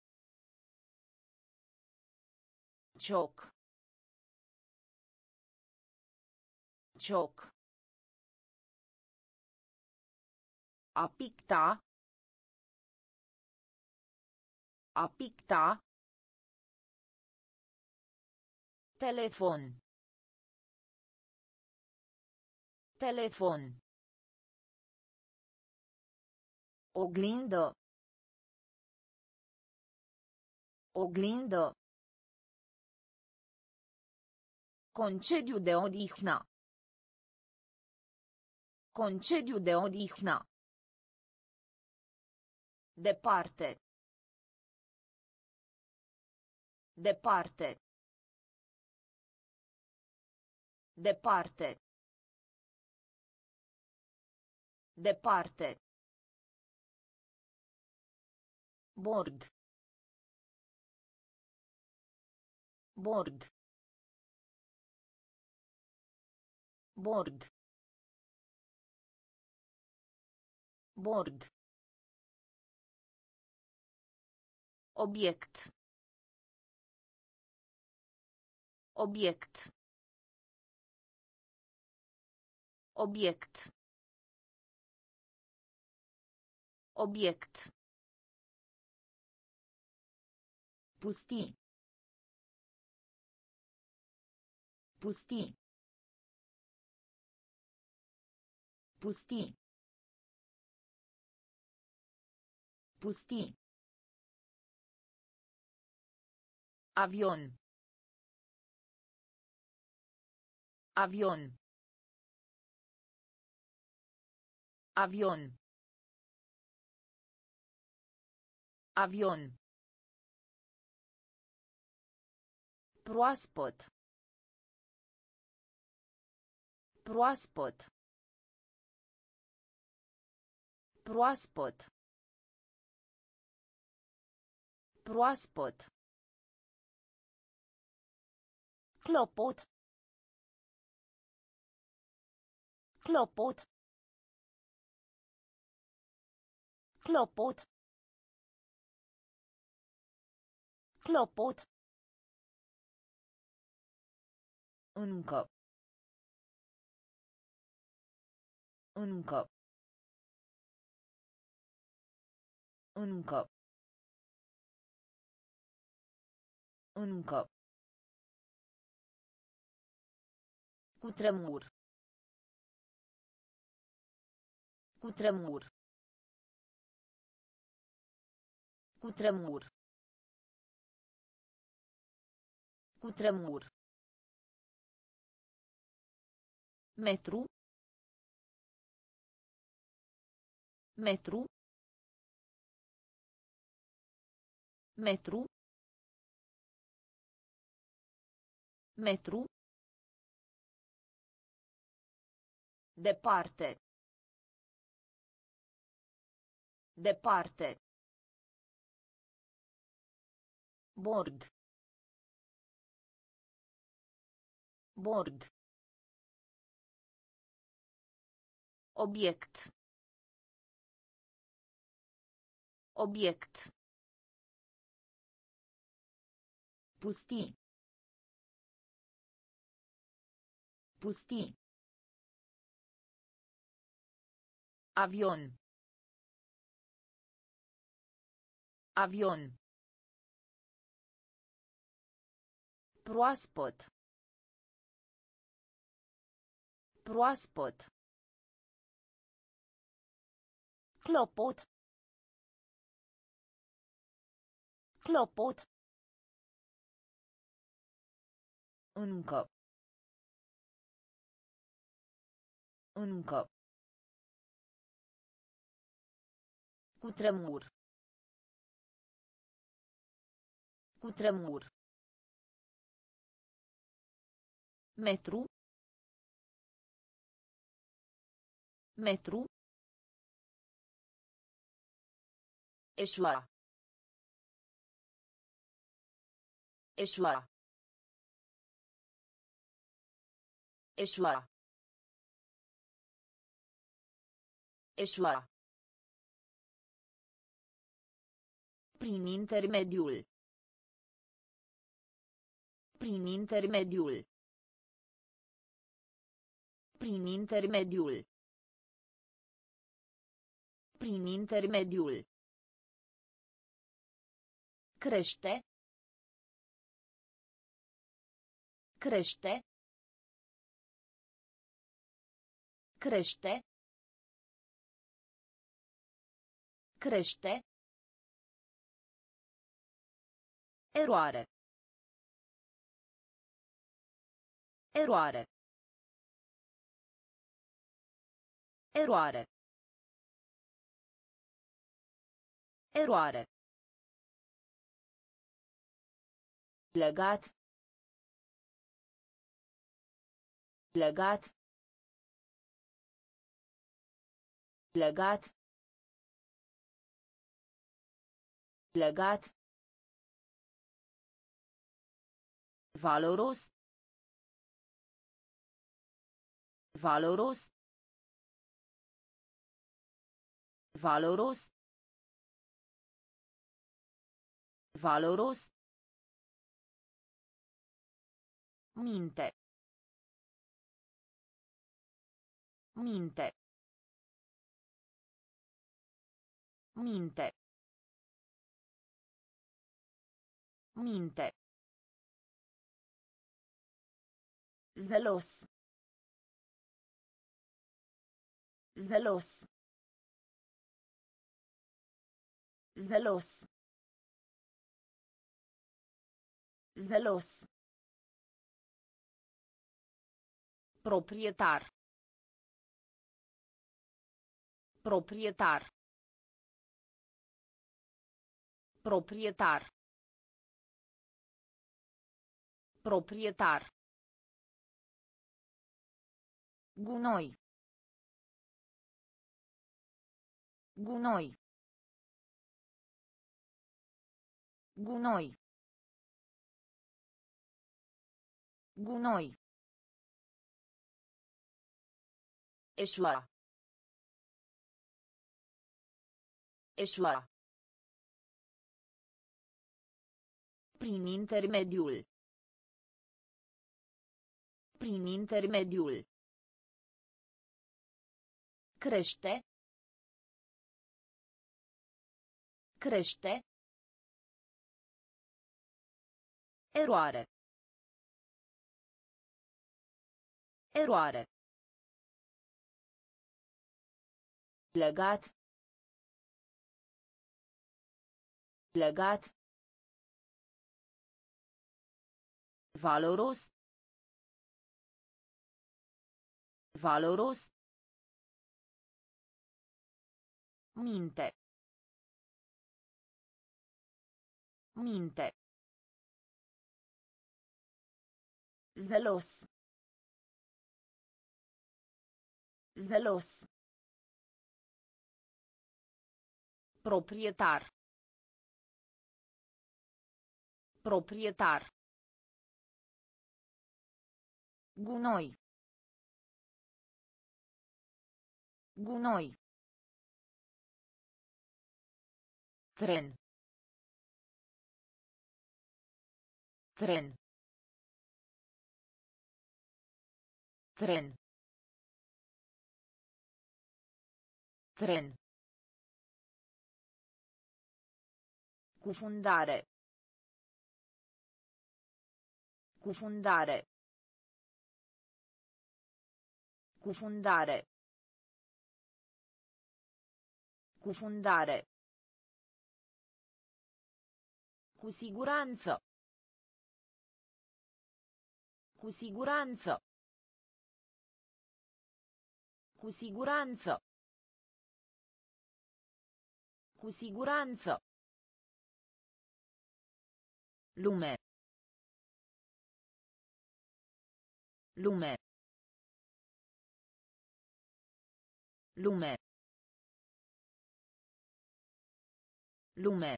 Cioc. Cioc. A picta. A picta. Telefon. Telefon. Oglindă. Oglindă. Concediu de odihnă. Concediu de odihnă. Departe. Departe. Departe. Departe. Bord. Bord. Bord. Bord. Obiect. Obiect. Obiect. Obiect. Pustii. Pustii. Pustii. Pustii. Avion. Avion. Avion. Avion. Proaspăt. Proaspăt. Proaspăt. Proaspăt. Clopot. Clopot. Clopot. Clopot. Încă. Încă. Încă. Încă. Cutremur. Cutremur. Cutremur. Cutremur. Metru. Metru. Metru. Metru. Departe. Departe. Bord. Bord. Obiect. Obiect. Pustii. Pustii. Avion. Avion. Proaspăt. Proaspăt. Clopot. Clopot. Încă. Încă. Cutremur. Cutremur. Metru. Metru. Eșua. Eșua. Eșua. Eșua. Prin intermediul. Prin intermediul. Prin intermediul. Prin intermediul. Crește. Crește. Crește. Crește. Eroare. Eroare. Eroare. Eroare. Legat. Legat. Legat. Legat. Valoros. Valoros. Valoros. Valoros. Minte. Minte. Minte. Minte. Zelos. Zelos. Zelos. Zelos. Proprietar. Proprietar. Proprietar. Proprietar. Gunoi. Gunoi. Gunoi. Gunoi. Eșua. Eșua. Prin intermediul. Prin intermediul. Crește. Crește. Eroare. Eroare. Legat. Legat. Valoros. Valoros. Minte. Minte. Zelos. Zelos. Proprietar. Proprietar. Gunoi. Gunoi. Tren. Tren. Tren. Tren. Cufundare. Cufundare. Cufundare. Cufundare. Cu siguranță. Cu siguranță. Cu siguranță. Cu siguranță. Lume. Lume. Lume. Lume.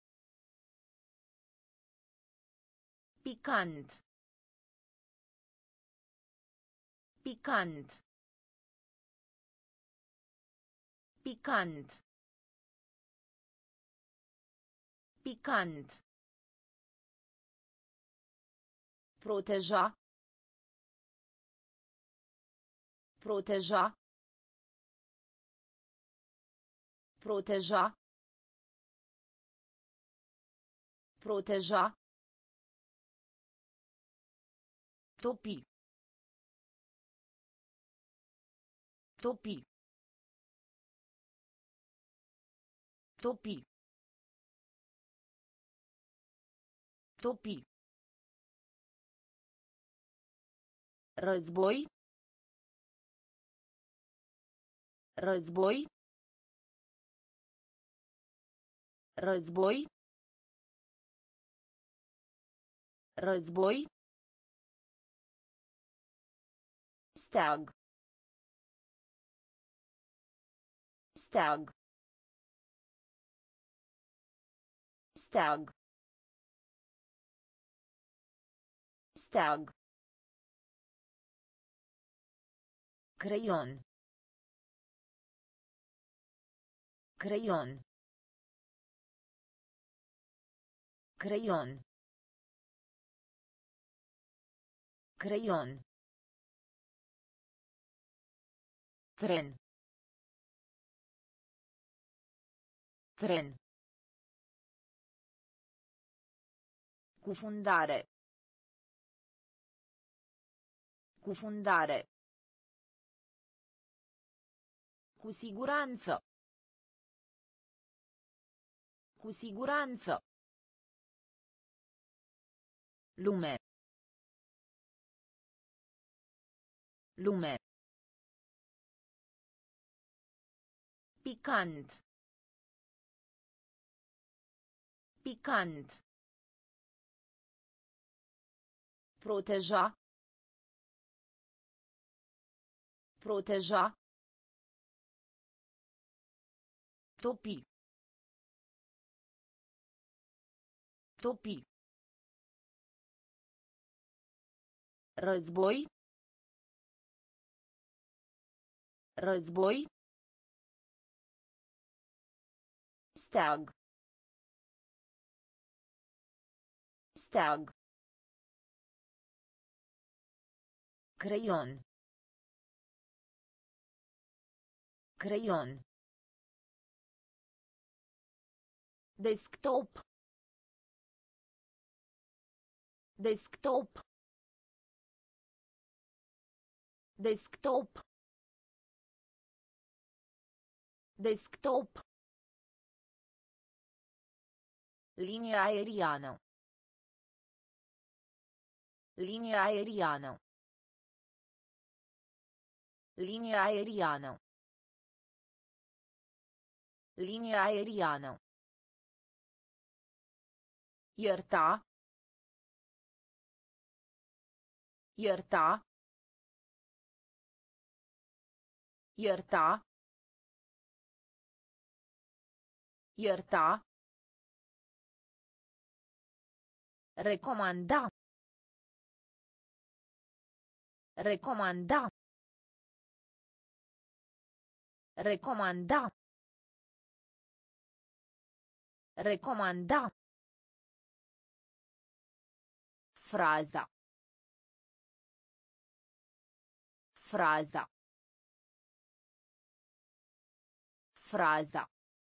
Picant. Picant. Picant. Picant. Proteja. Proteja. Proteja. Proteja. Topi. Topi. Topi. Topi. Război. Război. Război. Război. Steag. Steag. Steag. Steag. Creion. Creion. Creion. Creion. Tren. Tren. Cufundare. Cufundare. Cu siguranță. Cu siguranță. Lume. Lume. Picant. Picant. Proteja. Proteja. Topi. Topi. Război. Război. Steag. Steag. Creion. Creion. Desktop. Desktop. Desktop. Desktop. Linie aeriană. Linie aeriană. Linie aeriană. Linie aeriană. Ierta. Ierta. Ierta. Ierta. Recomanda. Recomanda. Recomanda. Recomanda. Fraza. Fraza. Fraza.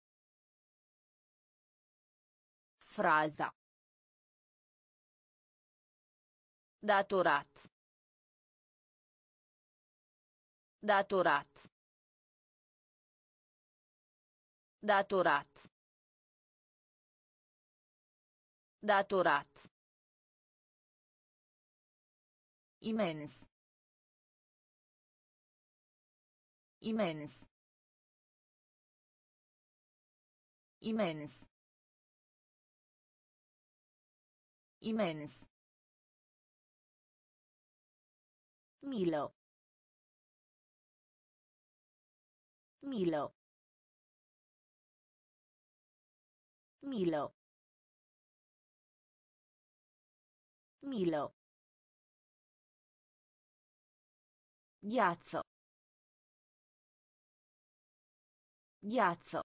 Fraza. Datorat. Datorat. Datorat. Datorat. Imens. Imens. Imens. Imens. Milo. Milo. Milo. Milo. Ghiaccio. Ghiaccio.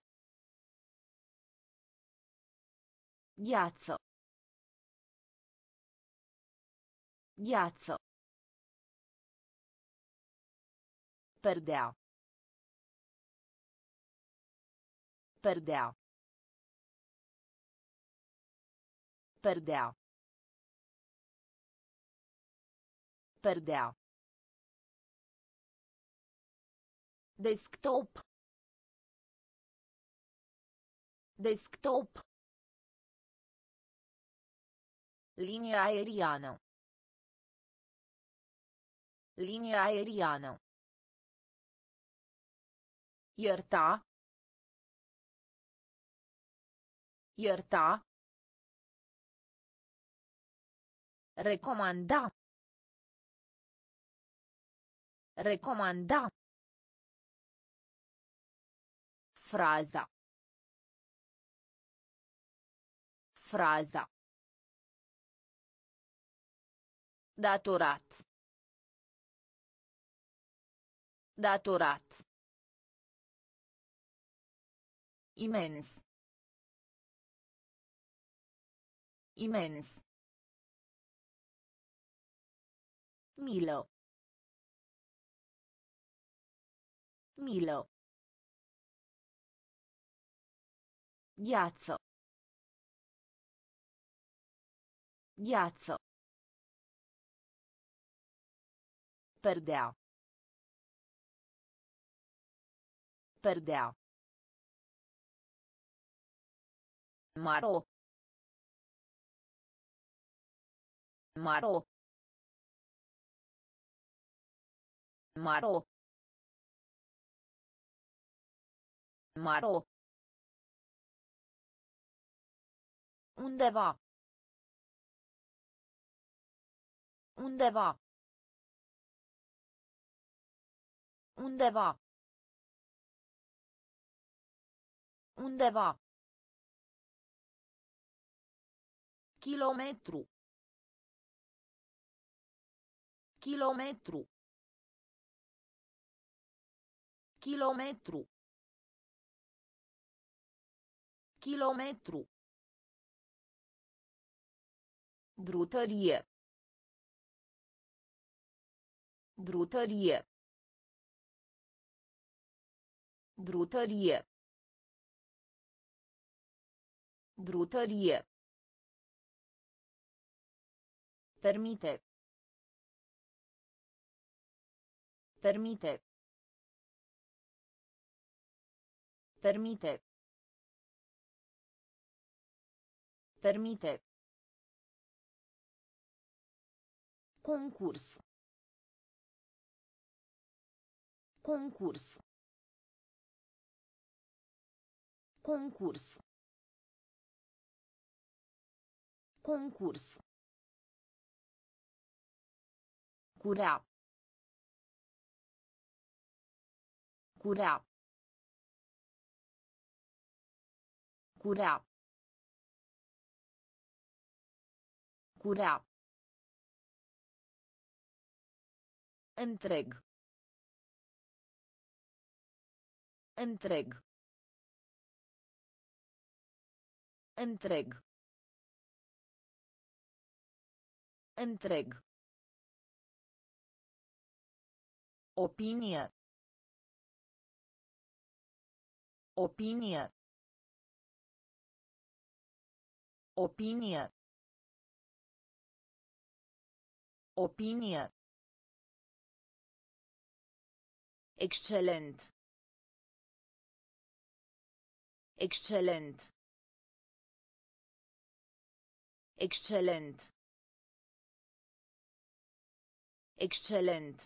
Ghiaccio. Ghiaccio. Perdea. Perdea. Perdea. Perdea. Desktop. Desktop. Linea aeriană. Linea aeriană. Ierta. Ierta. Recomanda. Recomanda. Fraza. Fraza. Datorat. Datorat. Imens. Imens. Milo. Milo. Ghiaccio. Ghiaccio. Perdea. Perdea. Maro. Maro. Maro. Maro. Undeva. Undeva. Undeva. Undeva. Kilometru. Kilometru. Kilometru. Kilometru. Brutărie. Brutărie. Brutărie. Brutărie. Permite. Permite. Permite. Permite. Concurs. Concurs. Concurs. Concurs. Curea. Curea. Curea. Curea. Întreg. Întreg. Întreg. Întreg. Opinie. Opinie. Opinie. Opinie. Excelent. Excelent. Excelent. Excelent.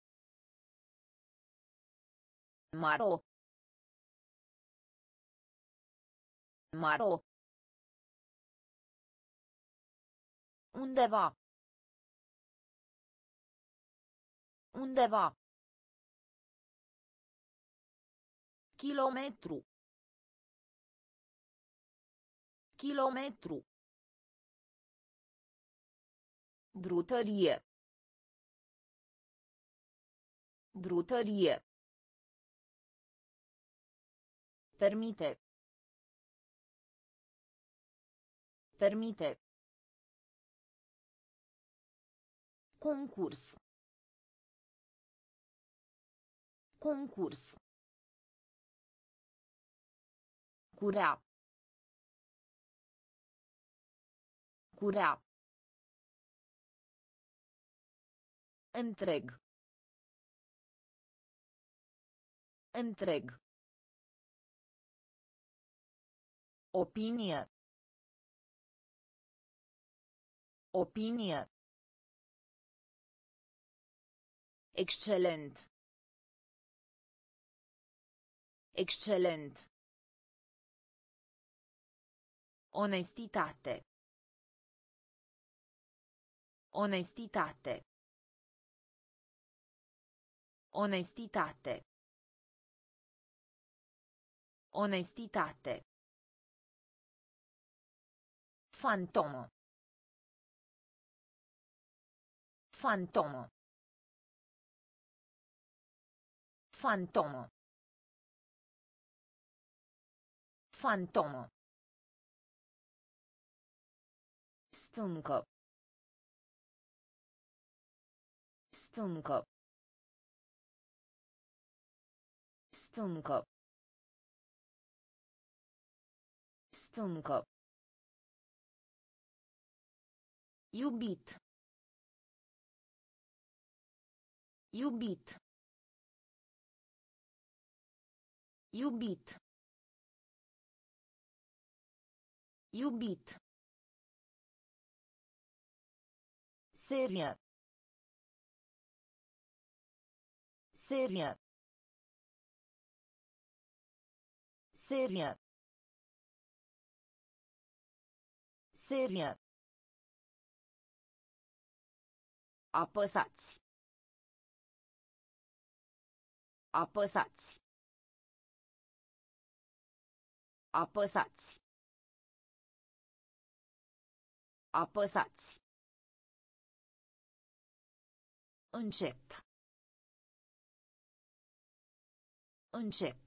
Maro. Maro. Undeva. Undeva. Kilometru. Kilometru. Brutărie. Brutărie. Permite. Permite. Concurs. Concurs. Curea. Curea. Întreg. Întreg. Opinie. Opinie. Excelent. Excelent. Onestitate. Onestitate. Onestitate. Onestitate. Fantomă. Fantomă. Fantomă. Fantomă. Stâncă. Stâncă. Stâncă. Stâncă. Iubit. Iubit. Iubit. Iubit. Serie. Serie. Serie. Serie. Apăsați. Apăsați. Apăsați. Apăsați. Încet. Încet.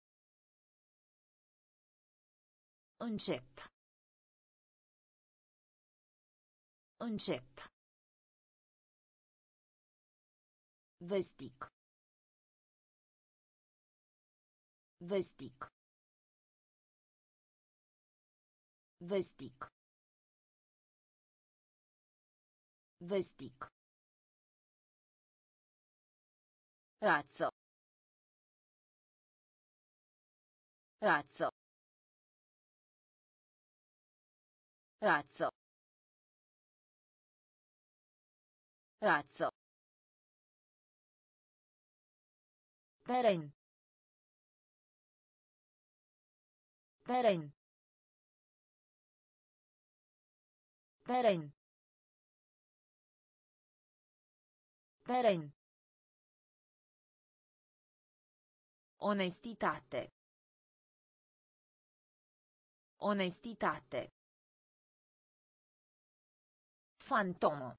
Încet. Încet. Vestic. Vestic. Vestic. Vestic. Razzo. Razzo. Razzo. Razzo. Teren. Teren. Teren. Teren. Onestitate. Onestitate. Fantomă.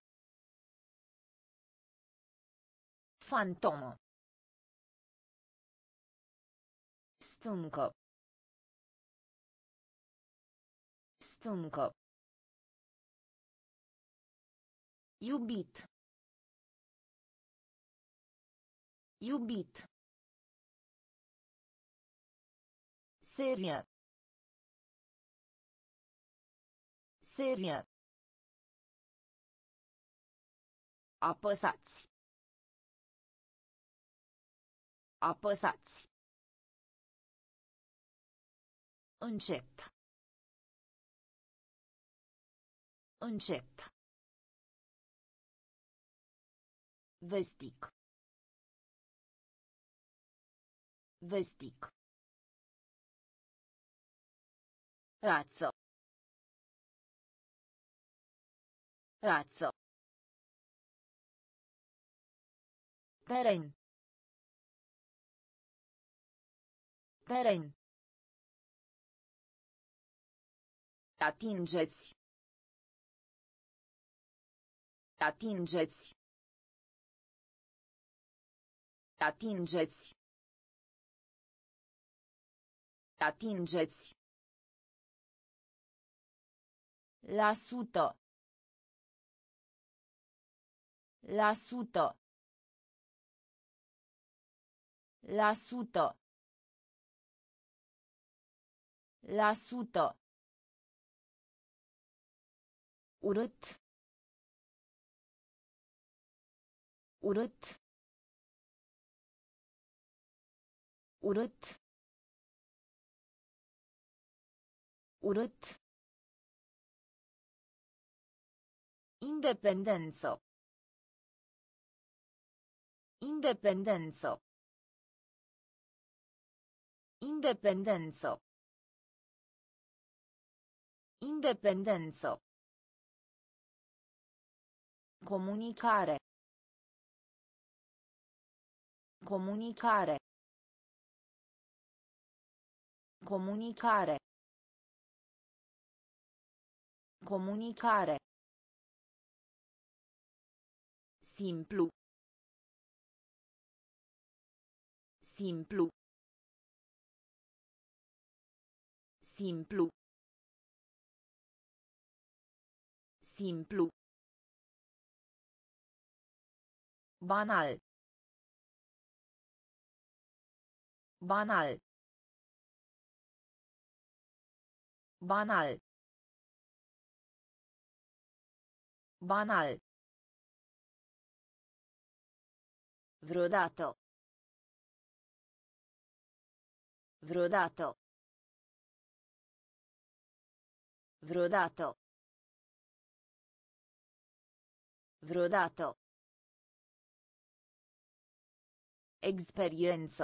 Fantomă. Stâncă. Stâncă. Iubit. Iubit. Serie. Serie. Apăsați. Apăsați. Încet. Încet. Vestic. Vestic. Rață. Rață. Teren. Teren. Atingeți. Atingeți. Atingeți. Atingeți. La sută. La sută. La sută. La sută. Urât. Urât. Urât. Urât. Independență. Independență. Independență. Independență. Comunicare. Comunicare. Comunicare. Comunicare. Simplu. Simplu. Simplu. Simplu. Banal. Banal. Banal. Banal. Vreodată. Vreodată. Vreodată. Vreodată. Experiență.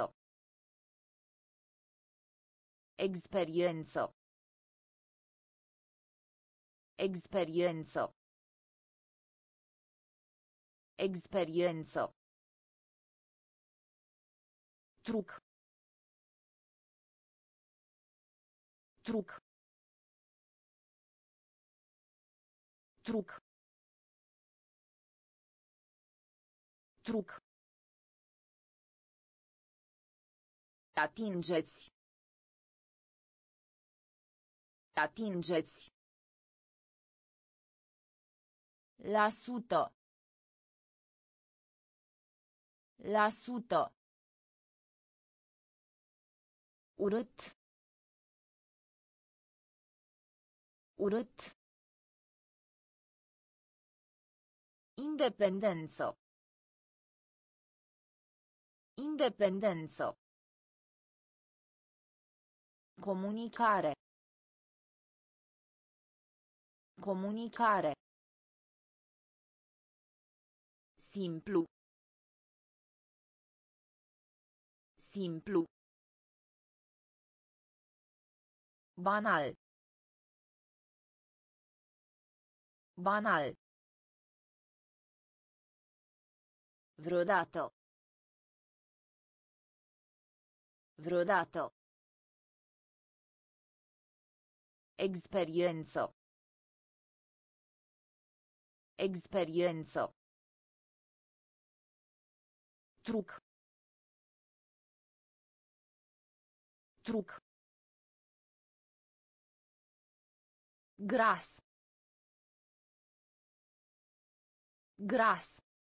Experiență. Experiență. Experiență. Truc. Truc. Truc. Truc. Atingeți. Atingeți. La sută. La sută. Urât. Urât. Independență. Independență. Comunicare. Comunicare. Simplu. Simplu. Banal. Banal. Vreodată. Vreodată. Experiență. Experiență. Truc. Truc. Gras. Gras.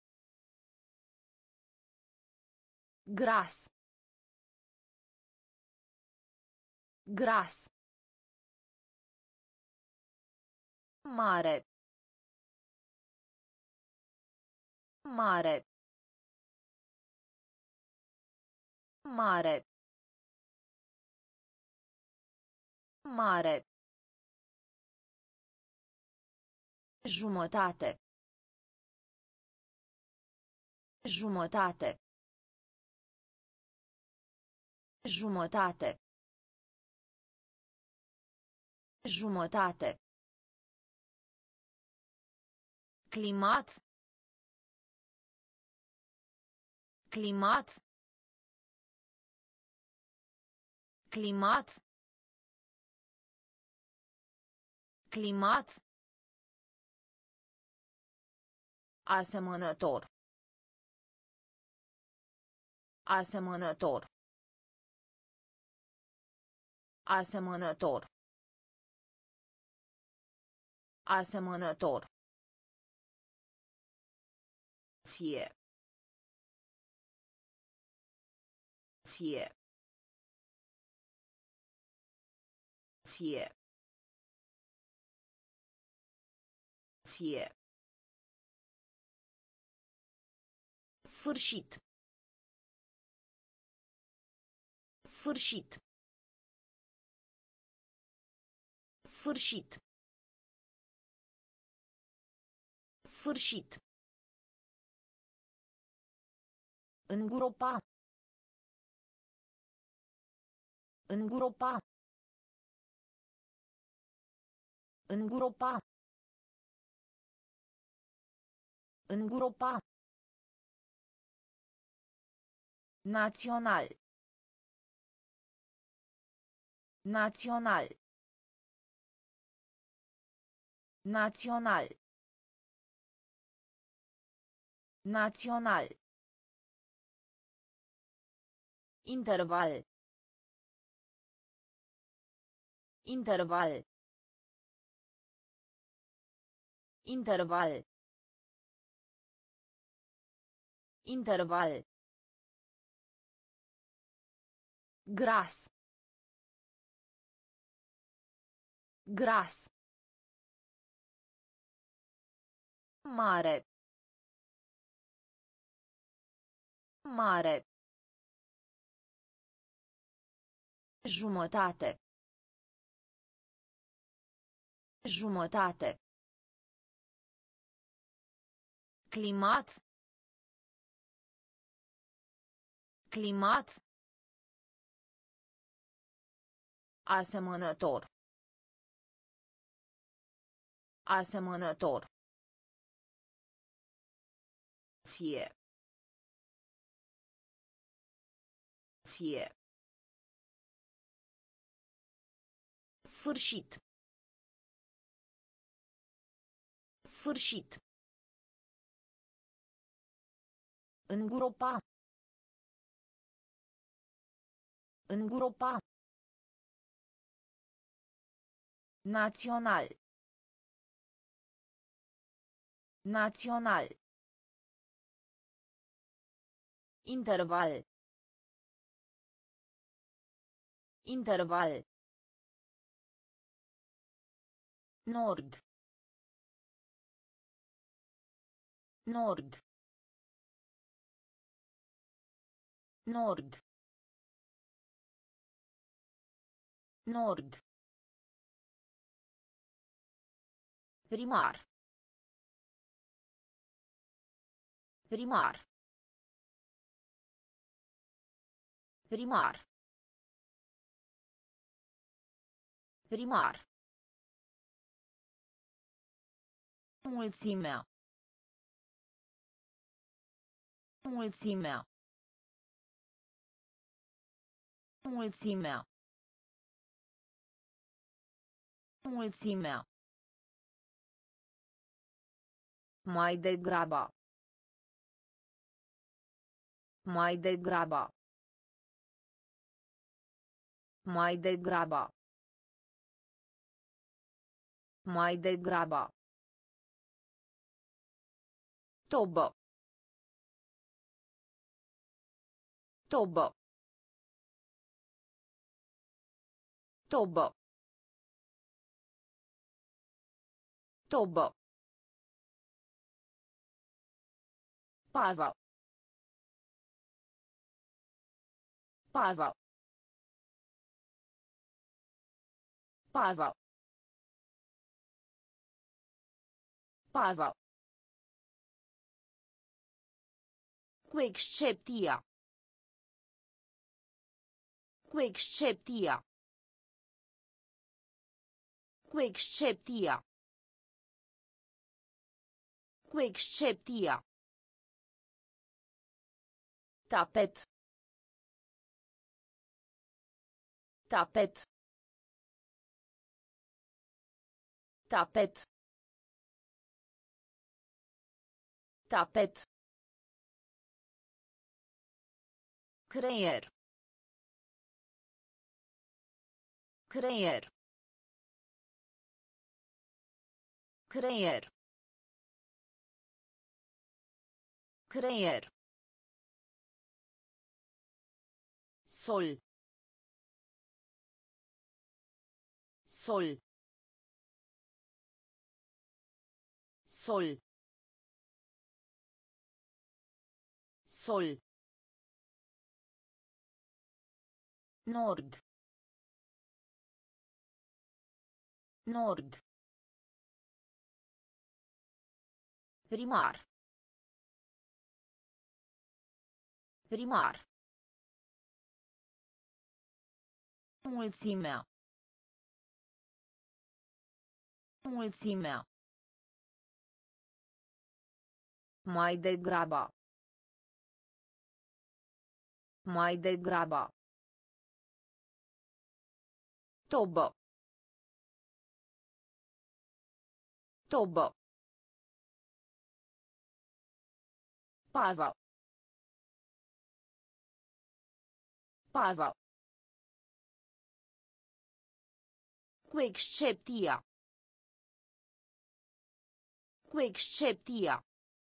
Gras. Gras. Mare. Mare. Mare. Mare. Jumătate. Jumătate. Jumătate. Jumătate. Climat. Climat. Climat. Climat. Asemănător. Asemănător. Asemănător. Asemănător. Fie. Fie. Fie. Fie. Sfârșit. Sfârșit. Sfârșit. Sfârșit. Îngropa. Îngropa. Îngropa. Îngropa. Național. Național. Național. Național. Interval. Interval. Interval. Interval. Gras. Gras. Mare. Mare. Jumătate. Jumătate. Climat. Climat. Asemănător. Asemănător. Fie. Fie. Sfârșit. Sfârșit. Îngropa. Îngropa. Național. Național. Interval. Interval. Nord. Nord. Nord. Nord. Primar. Primar. Primar. Primar. Mulțimea. Mulțimea. Mulțimea. Mulțimea. Mai degrabă. Mai degrabă. Mai degrabă. Mai degrabă. Tobă. Tobă. Tobă. Tobă. Pavă. Pavă. Pavă. Pavă. Cu excepția. Cu excepția. Cu excepția. Cu excepția. Tapet. Tapet. Tapet. Tapet. Creier. Creier. Creier. Creier. Sol. Sol. Sol. Sol. Nord. Nord. Primar. Primar. Mulțimea. Mulțimea. Mai degrabă. Mai degrabă. Tobă. Tobă. Pavă. Pavă. Cu excepția. Cu excepția.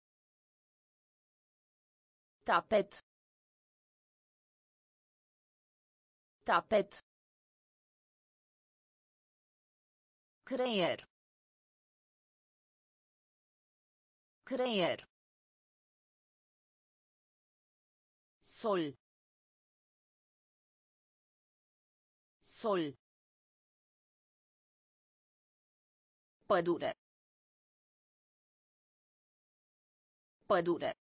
Tapet. Tapet. Creier. Creier. Sol. Sol. Pădure. Pădure.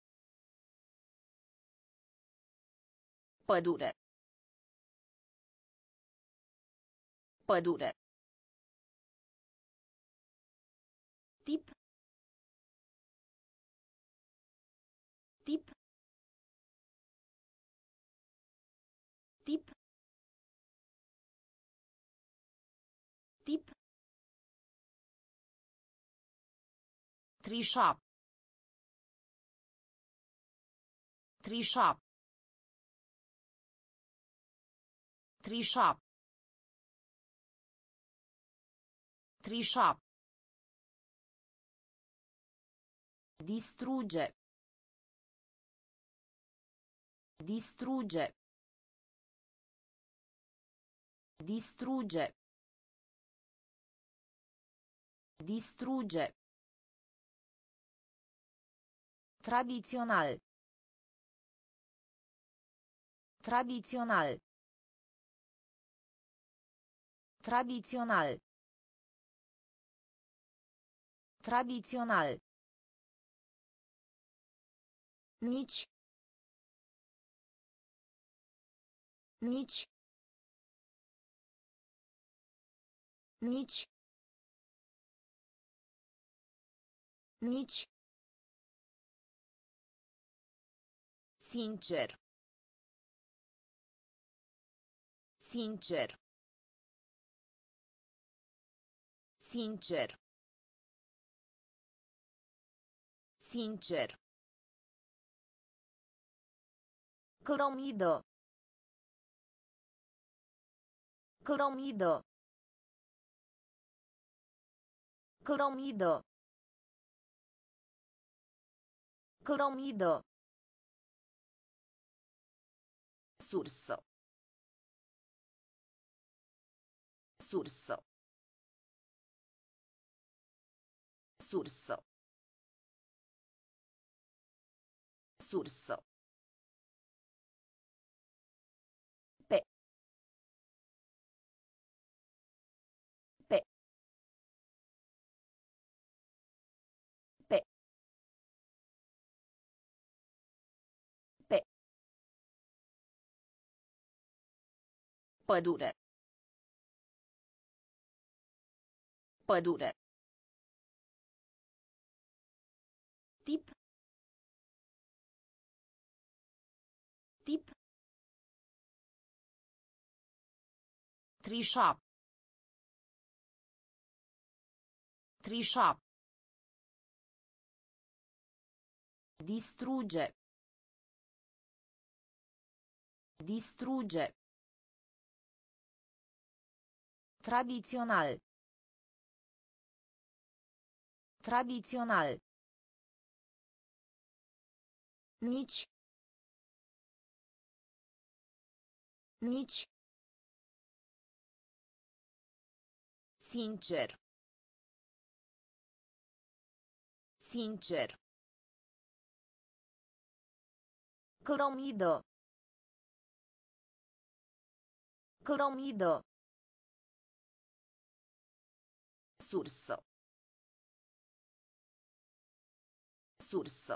Pădure. Pădure. Tip. Tip. Tip. Tip. Trișa. Trișa. Trișa. Trișa. Distruge. Distruge. Distruge. Distruge. Tradițional. Tradițional. Tradițional. Tradițional. Nici. Nici. Nici. Nici. Sincer. Sincer. Sincer. Sincer. Cărămidă. Cărămidă. Cărămidă. Cărămidă. Sursă. Sursă. Sursă. Sursă. Pe. Pe. Pe. Pe. Pădure. Pădure. Tip. Tip. Trișa. Trișa. Distruge. Distruge. Tradițional. Tradițional. Nici. Nici. Sincer. Sincer. Cărămidă. Cărămidă. Sursă. Sursă.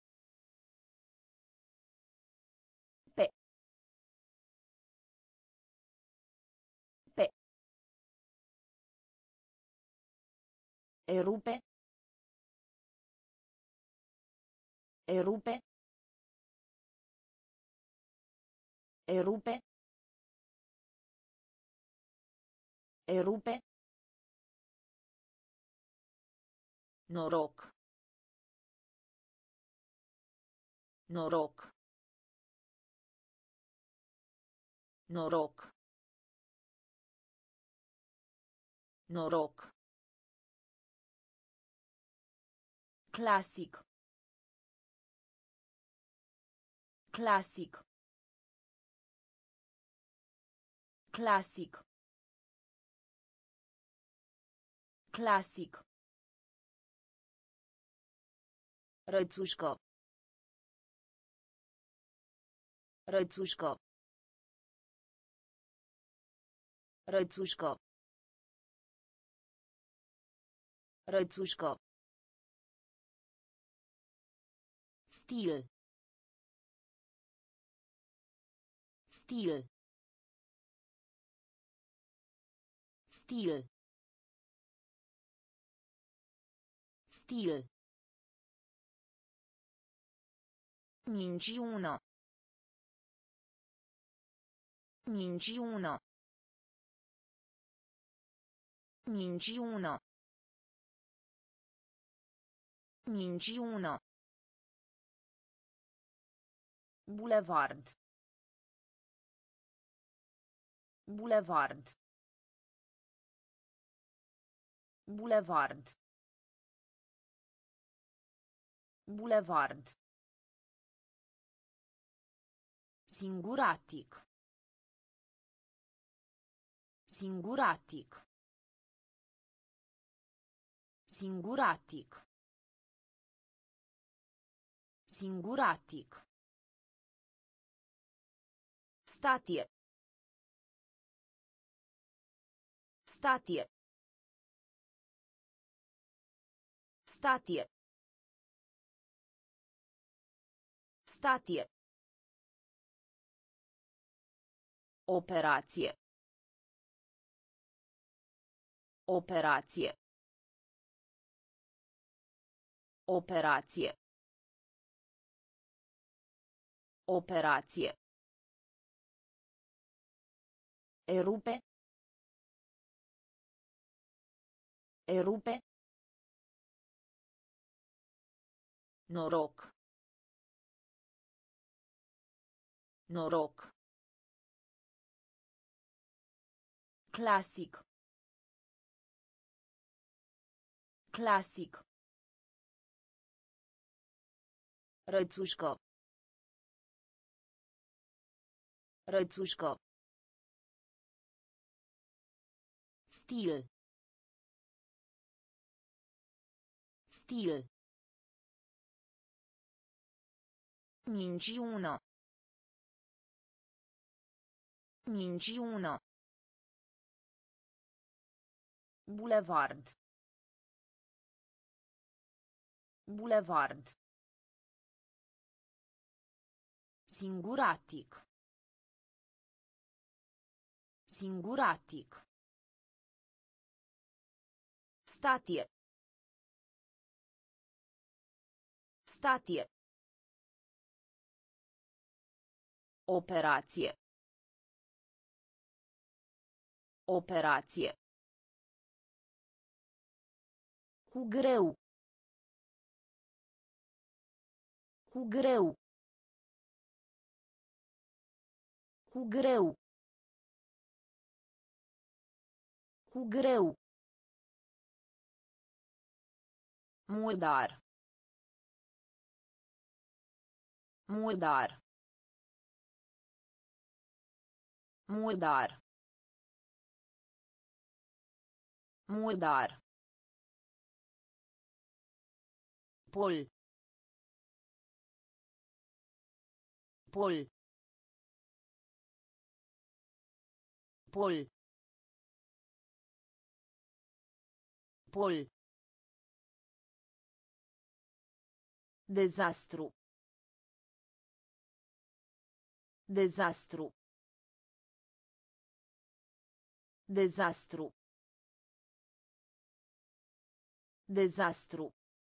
Pe. Pe. Erupe. Erupe. Erupe. Erupe. Noroc. Noroc. Noroc. Noroc. Clasic. Clasic. Clasic. Clasic. Rățușcă. Rățușcă. Rățușcă. Rățușcă. Stil. Stil. Stil. Stil. Minciună. Minciună. Minciună. Minciună. Bulevard. Bulevard. Bulevard. Bulevard. Singuratic. Singuratic. Singuratic. Singuratic. Statie. Statie. Statie. Statie. Operație. Operație. Operație. Operație. Erupe. Erupe. Noroc. Noroc. Clasic. Clasic. Rățușcă. Rățușcă. Stil. Stil. Minciună. Minciună. Bulevard. Bulevard. Singuratic. Singuratic. Statie. Statie. Operație. Operație. Cu greu. Cu greu. Cu greu. Cu greu. Murdar. Murdar. Murdar. Murdar. Pol. Pol. Pol. Pol. Dezastru. Dezastru. Dezastru. Dezastru.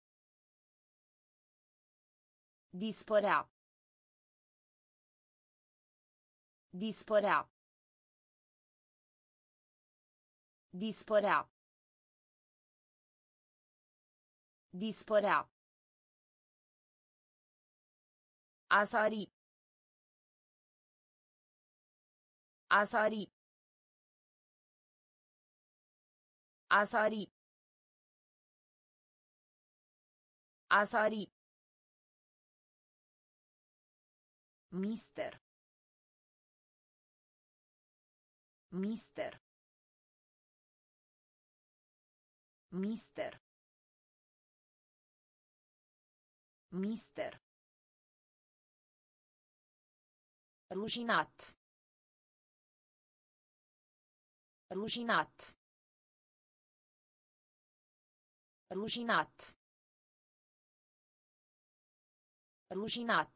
Dispărea. Dispărea. Dispărea. Dispărea. A sari. A sari. A sari. A sari. Mister. Mister. Mister. Mister. Rușinat. Rușinat. Rușinat. Rușinat.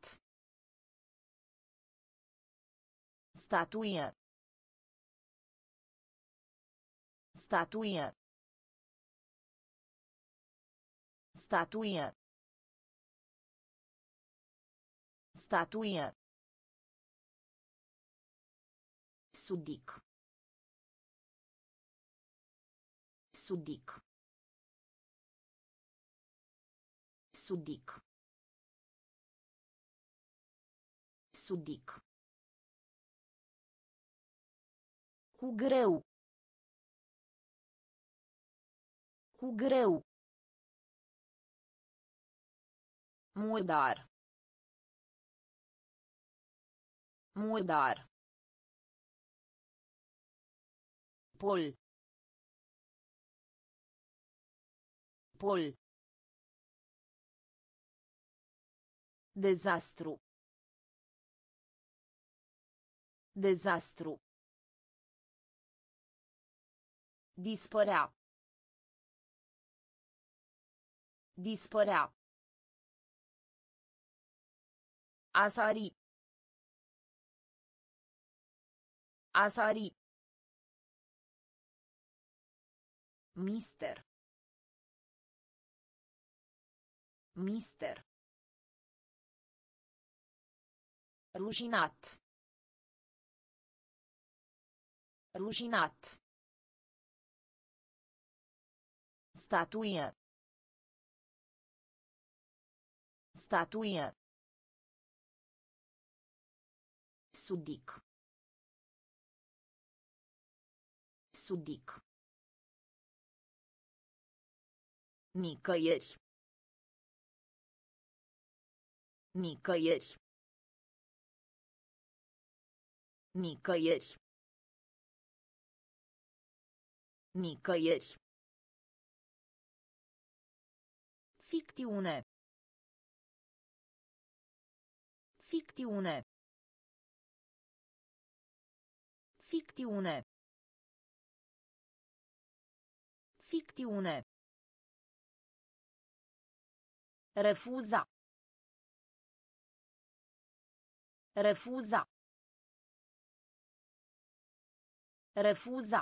Statuie. Statuie. Statuie. Statuie. Sudic. Sudic. Sudic. Sudic. Cu greu. Cu greu. Murdar. Murdar. Pol. Pol. Dezastru. Dezastru. Dispărea. Dispărea. A sari. A sari. Mister. Mister. Rușinat. Rușinat. Statuie. Statuie. Sudic. Sudic. Nicăieri. Nicăieri. Nicăieri. Nicăieri. Ficțiune. Ficțiune. Ficțiune. Ficțiune. Refuza. Refuza. Refuza.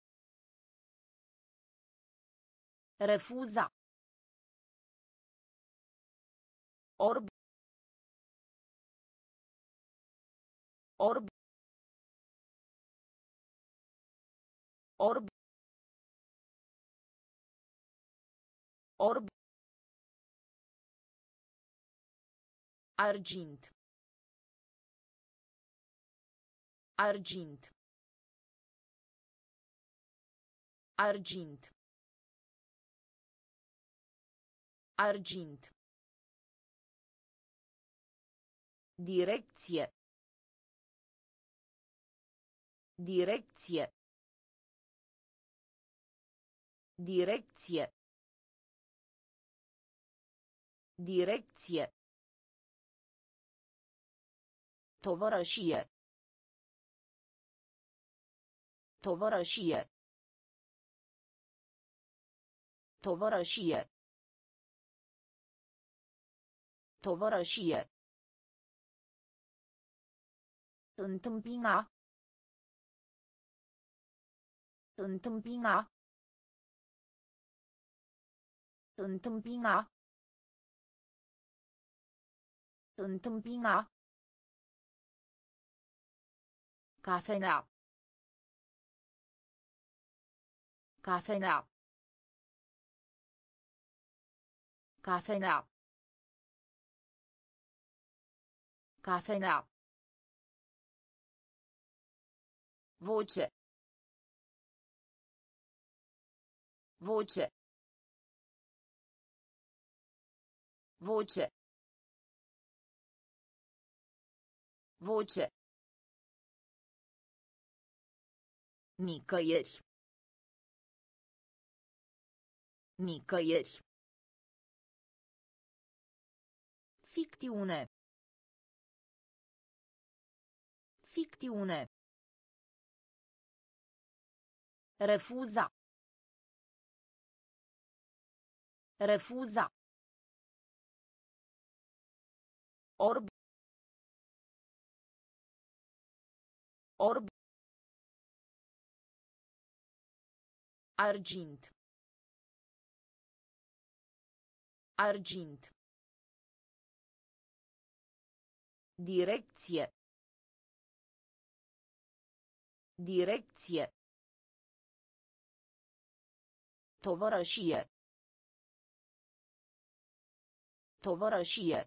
Refuza. Orb. Orb. Orb. Orb. Argint. Argint. Argint. Argint. Direcție. Direcție. Direcție. Direcție. Tovărășie. Tovărășie. Tovărășie. Tovărășie. Întâmpina. Întâmpina. Întâmpina. Întâmpina. Cafenea. Cafenea. Cafenea. Cafenea. Voce. Voce. Voce. Voce. Nicăieri. Nicăieri. Ficțiune. Ficțiune. Refuza. Refuza. Orb. Orb. Argint. Argint. Direcție. Direcție. Tovărășie. Tovărășie.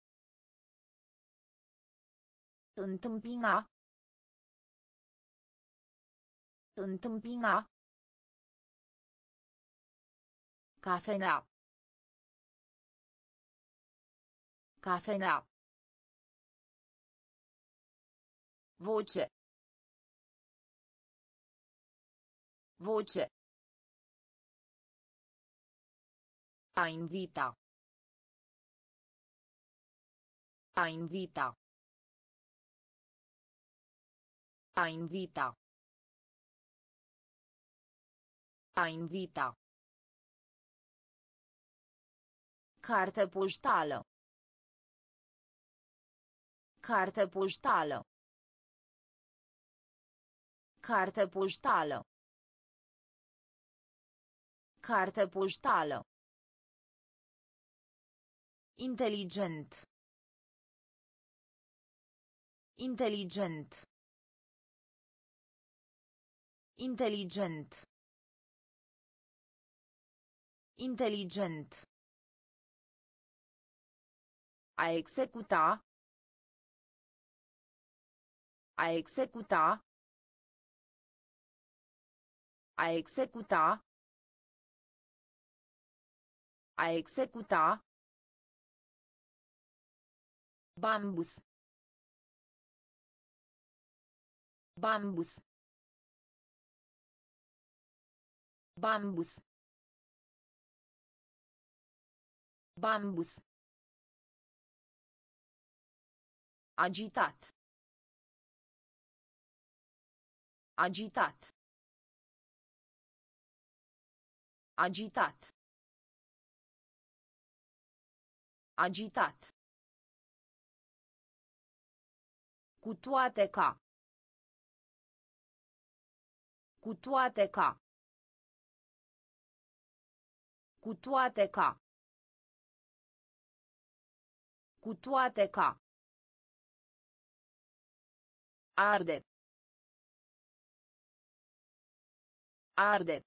Întâmpina. Întâmpina. Cafenea. Cafenea. Voce. Voce. A invita. A invita. A invita. A invita. Carte poștală. Carte poștală. Carte poștală. Carte poștală. Inteligent. Inteligent. Inteligent. Inteligent. A executa. A executa. A executa. A executa. Bambus. Bambus. Bambus. Bambus. Agitat. Agitat. Agitat. Agitat. Cu toate ca. Cu toate ca. Cu toate ca. Cu toate ca. Arde. Arde.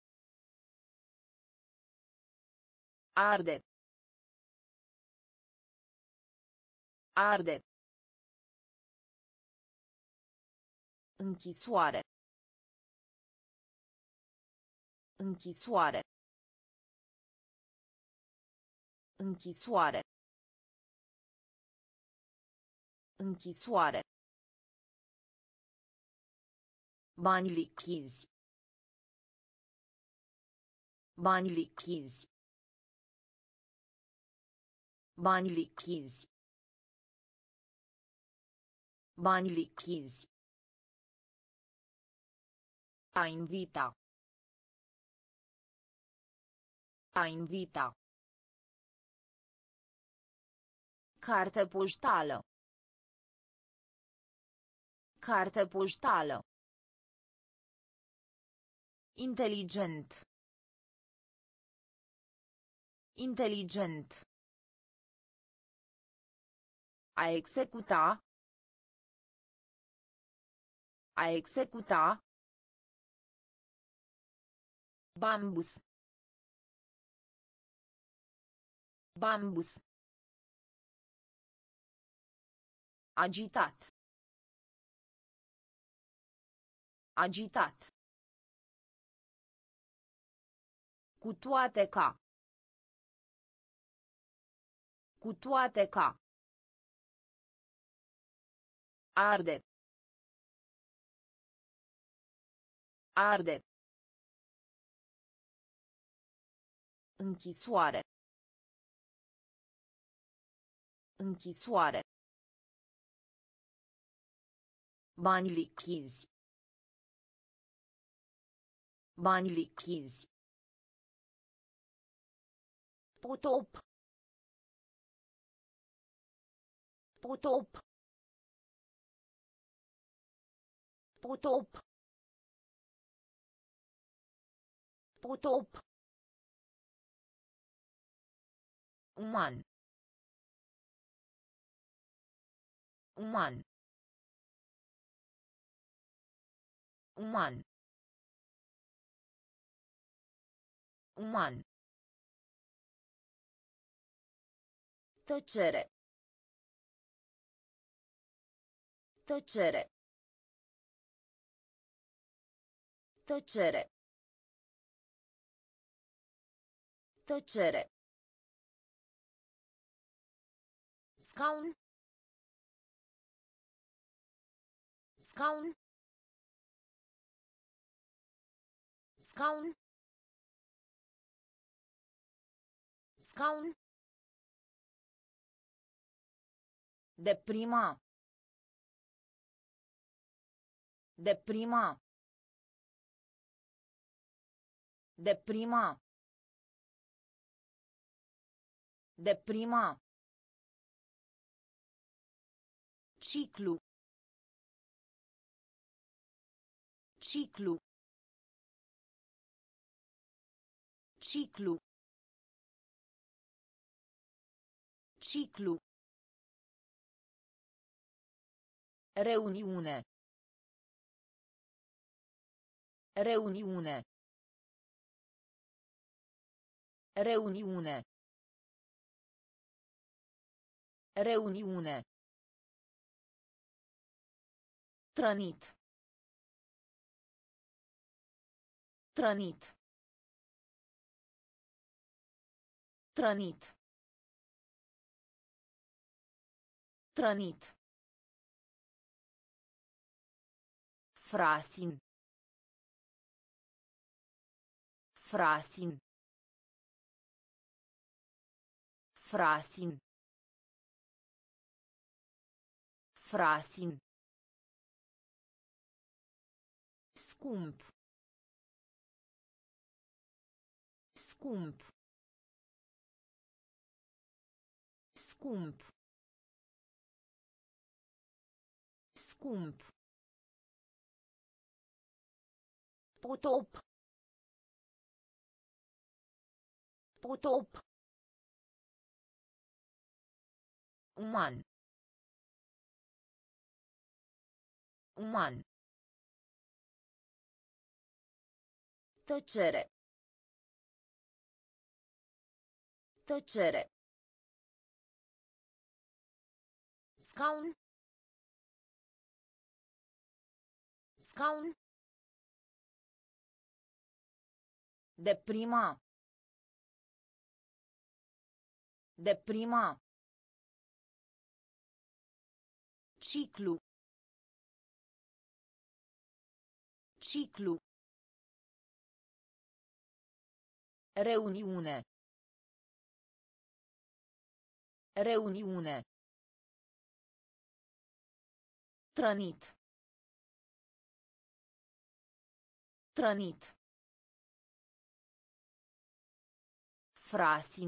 Arde. Arde. Închisoare. Închisoare. Închisoare. Închisoare. Bani lichizi. Bani lichizi. Bani lichizi. Bani lichizi. A invita. A invita. Carte poștală. Carte poștală. Inteligent. Inteligent. A executa. A executa. Bambus. Bambus. Agitat. Agitat. Cu toate ca. Cu toate ca. Arde. Arde. Închisoare. Închisoare. Bani lichizi. Bani lichizi. Potop. Potop. Potop. Potop. Uman. Uman. Uman. Uman. Tăcere. Tăcere. Tăcere. Tăcere. Scaun. Scaun. Scaun. Scaun. Deprima. Deprima. Deprima. Deprima. Ciclu. Ciclu. Ciclu. Ciclu. Reuniune. Reuniune. Reuniune. Reuniune. Trănit. Trănit. Trănit. Trănit. Frasin. Frasin. Frasin. Frasin. Scump. Scump. Scump. Scump. Potop. Potop. Uman. Uman. Tăcere. Tăcere. Scaun. Scaun. Deprima. Deprima. Ciclu. Ciclu. Reuniune. Reuniune. Trănit. Trănit. Frasin.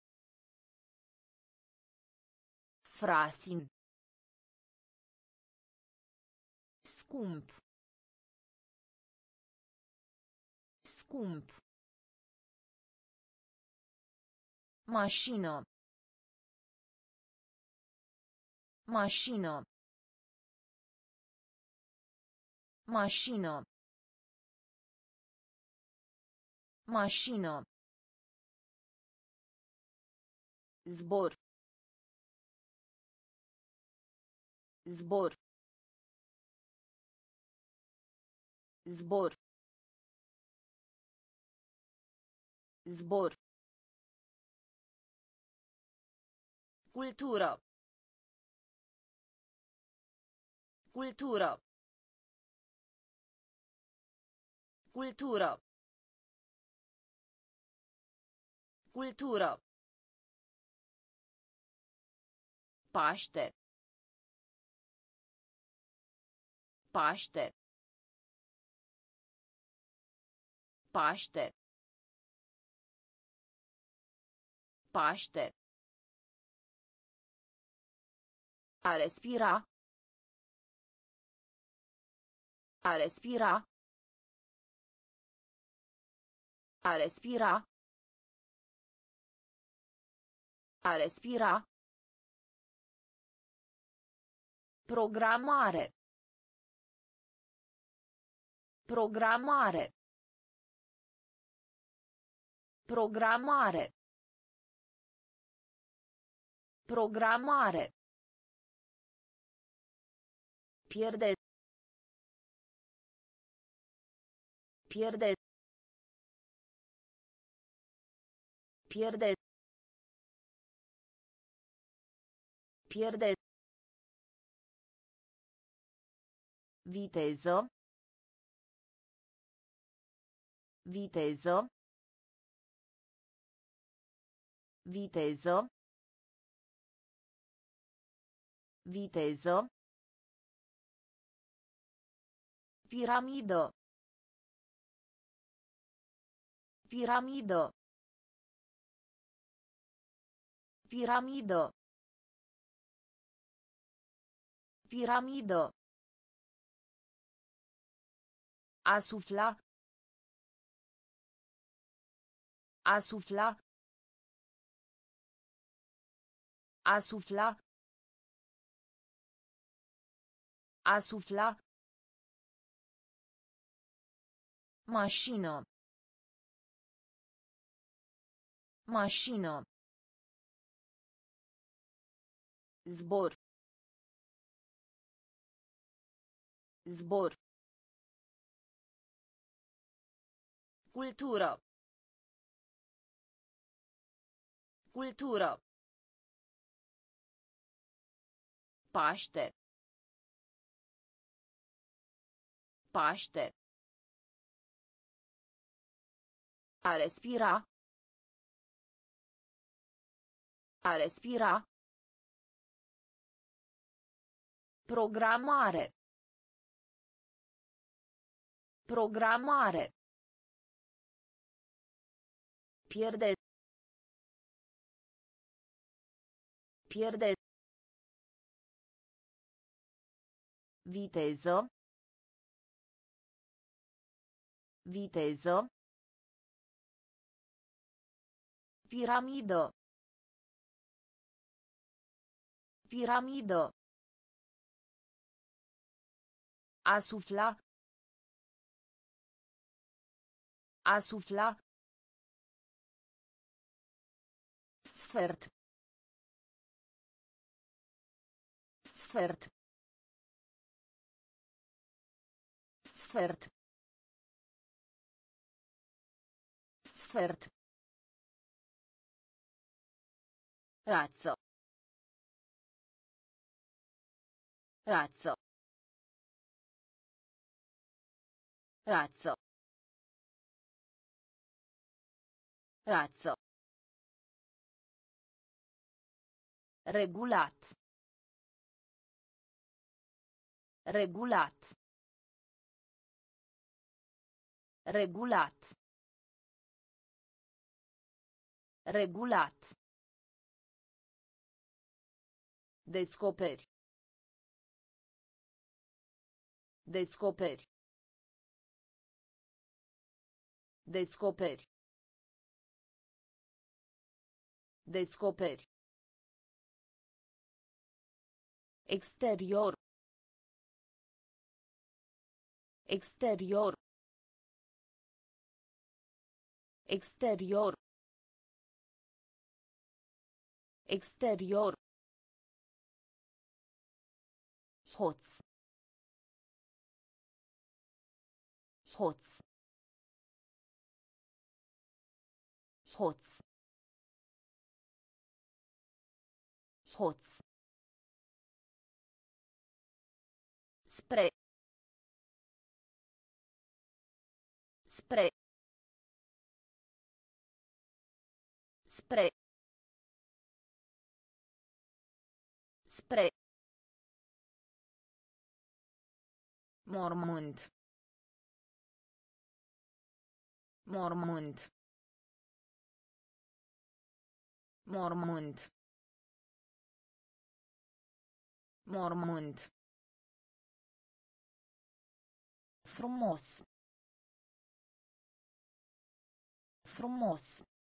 Frasin. Scump. Scump. Mașină. Mașină. Mașină. Mașină. Zbor. Zbor. Zbor. Zbor. Cultură. Cultură. Cultură. Cultură. Paște. Paște. Paște. Paște. A respira. A respira. A respira. A respira. Programare. Programare. Programare. Programare. Pierde. Pierde. Pierde. Pierde. Viteză. Viteză. Viteză. Viteză. Piramidă. Piramidă. Piramidă. Piramidă. A sufla. A sufla. A sufla. A sufla. Mașină. Mașină. Zbor. Zbor. Cultură. Cultură. Paște. Paște. A respira. A respira. Programare. Programare. Pierde. Pierde. Viteză. Viteză. Piramidă. Piramidă. A sufla. A sufla. Sfert. Sfert. Sfert. Sfert. Razzo. Razzo. Razzo. Razzo. Regulat. Regulat. Regulat. Regulat. Descoperi. Descoperi. Descoperi. Descoperi. Exterior. Exterior. Exterior. Exterior. Hoț. Hoț. Hoț. Hoț. Spre. Spre. Spre. Spre. Mormânt. Mormânt. Mormânt. Mormânt. Frumos. Frumos.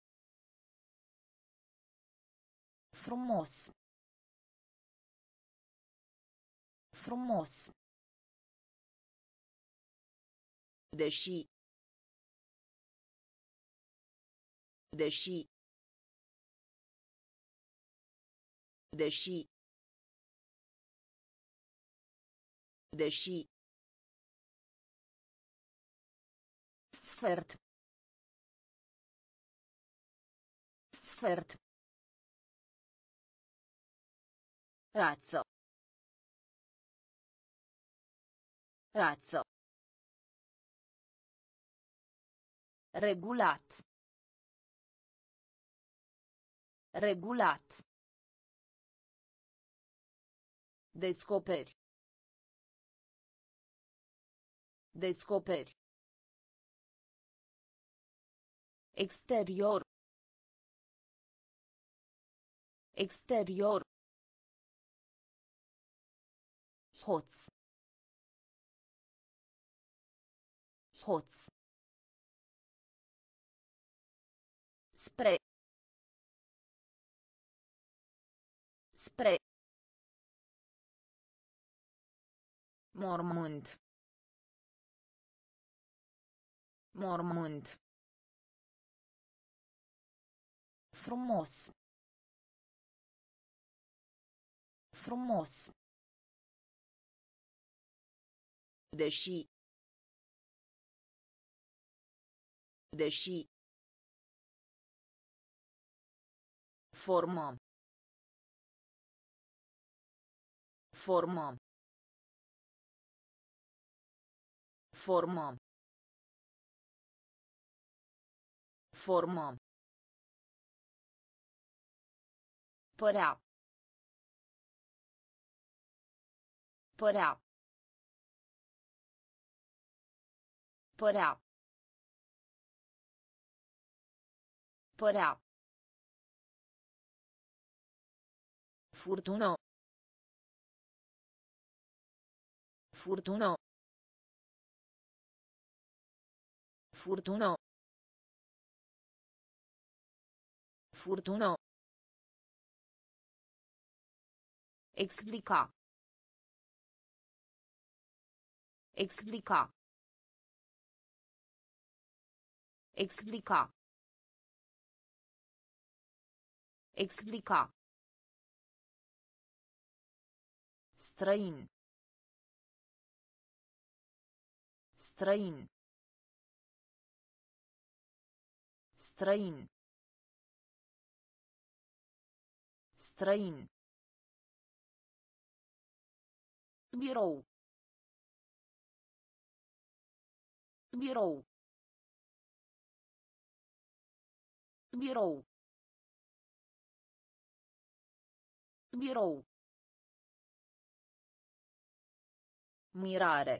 Frumos. Frumos. Deși. Deși. Deși. Deși. Sfert. Sfert. Razzo. Razzo. Regulat. Regulat. Descoperi. Descoperi. Exterior. Exterior. Hoț. Hoț. Spre. Spre. Mormânt. Mormânt. Frumos. Frumos. Deși. Deși. Formă. Formă. Formă. Formă. Părea. Părea. Părea. Părea. Furtună. Furtună. Furtună. Furtună. Explica. Explica. Explica. Explica. Străin. Străin. Străin. Străin. Birou. Birou. Birou. Birou. Mirare.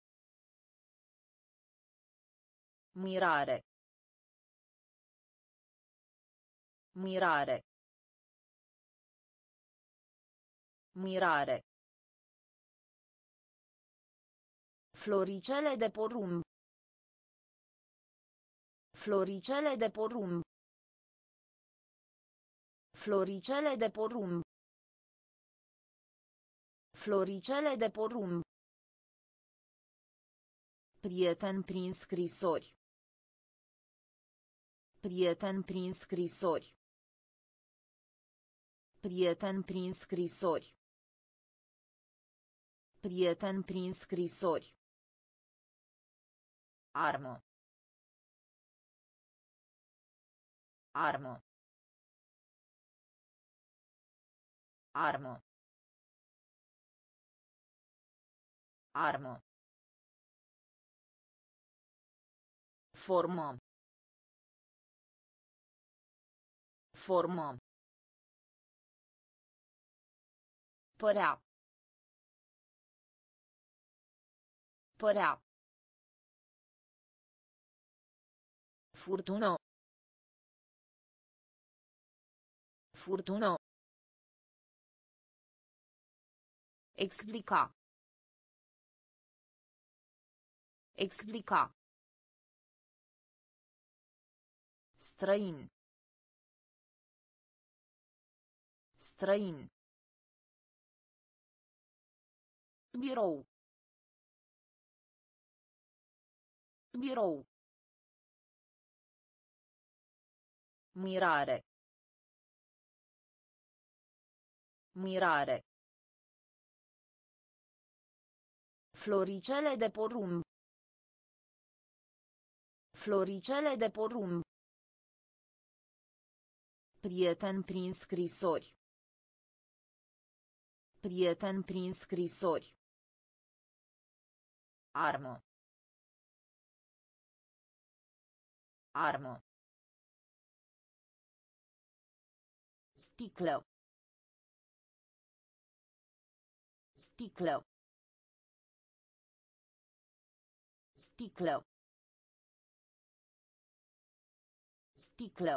Mirare. Mirare. Mirare. Floricele de porumb. Floricele de porumb. Floricele de porumb. Floricele de porumb. Prieten prin scrisori. Prieten prin scrisori. Prieten prin scrisori. Prieten prin scrisori. Armă. Armă. Armă. Armă. Formă. Formă. Părea. Părea. Furtună. Furtună. Explica. Explica. Străin. Străin. Birou. Birou. Mirare. Mirare. Floricele de porumb. Floricele de porumb. Prieten prin scrisori. Prieten prin scrisori. Armă. Armă. Sticlă. Sticlă. Sticlă. Sticlă.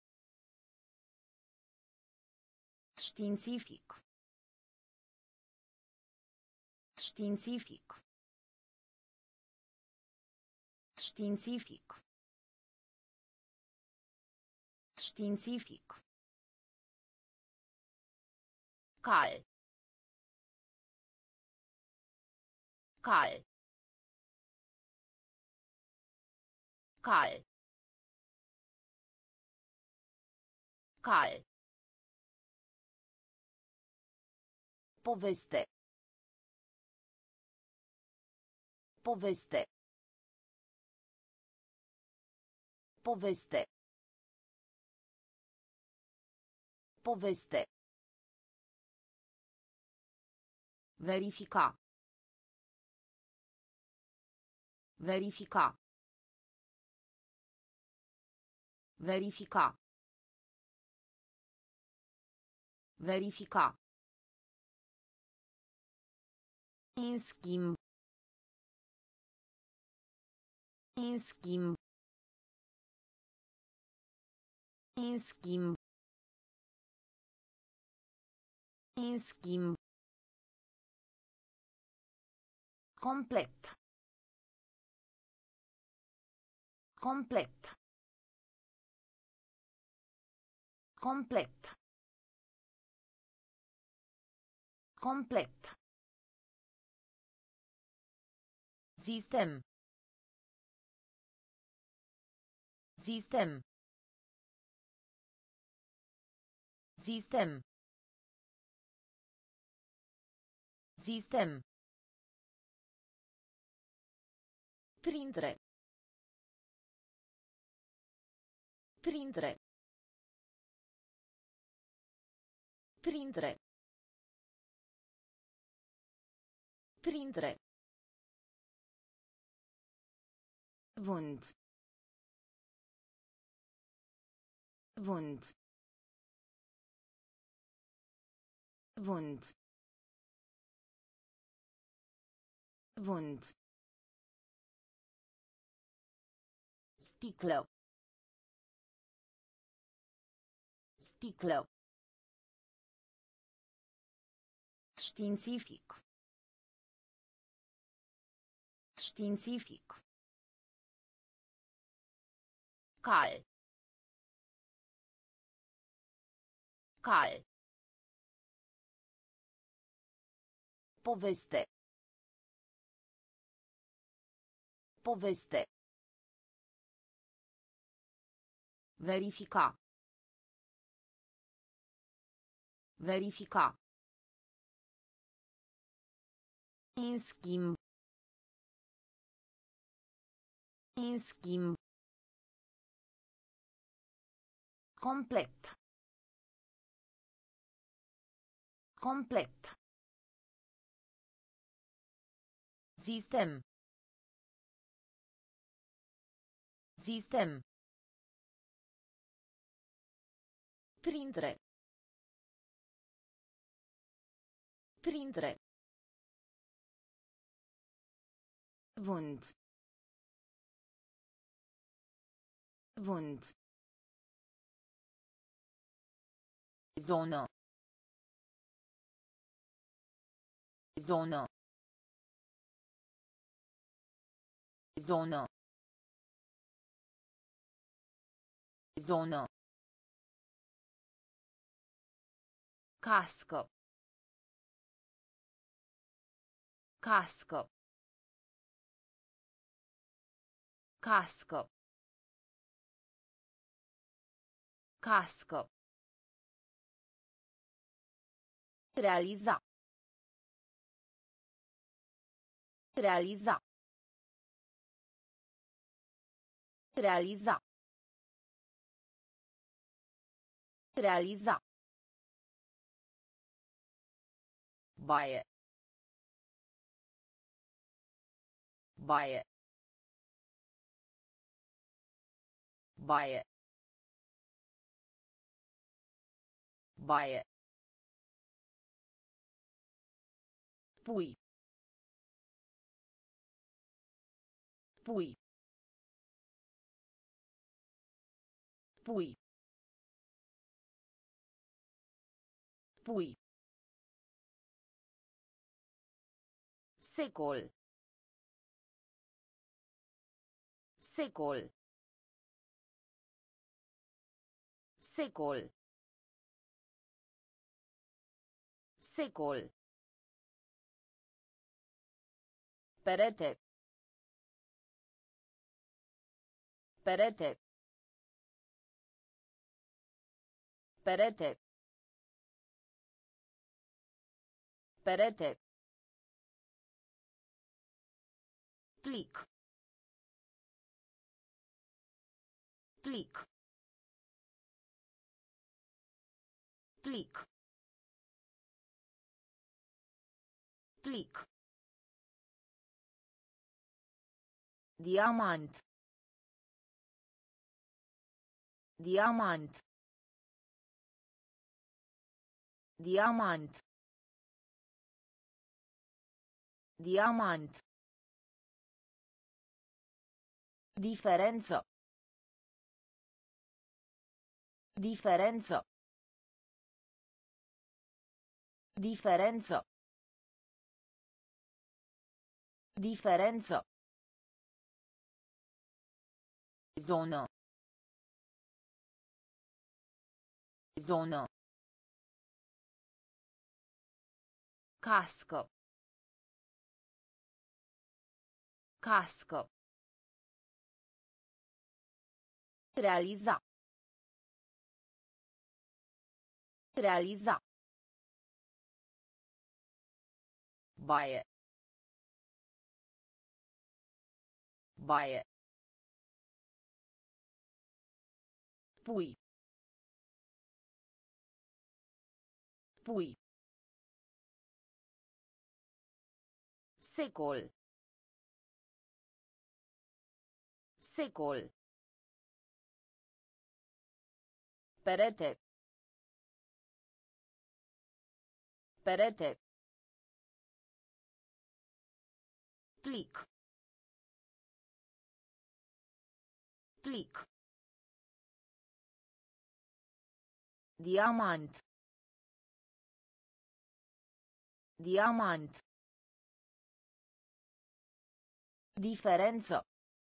Științific. Științific. Științific. Științific. Cal. Cal. Cal. Cal. Poveste. Poveste. Poveste. Poveste. Verifica. Verifica. Verifica. Verifica. În schimb. În schimb. În schimb. În schimb. Complet. Complet. Complet. Complet. Sistem. Sistem. Sistem. Sistem. Printre. Printre. Printre. Printre. Vânt. Vânt. Vânt. Vânt. Sticlă. Sticlă. Științific. Științific. Cal. Cal. Poveste. Poveste. Verifica. Verifica. În schimb. În schimb. Complet. Complet. Sistem. Sistem. Printre. Printre. Vânt. Vânt. Zonă. Zonă. Zonă. Zonă. Cască. Cască. Cască. Cască. Realiza. Realiza. Realiza. Realiza. Baie. Baie. Baie. Baie. Pui. Pui. Pui. Pui. Secol. Secol. Secol. Secol. Perete. Perete. Perete. Perete. Plic. Plic. plic, plic, diamant, diamant, diamant, diamant, differență, differență, differență, differență, zonă, zonă, cască, cască, realiza, realiza, baie, baie, pui, pui, secol, secol, perete, perete, plic, plic, diamant, diamant, differență,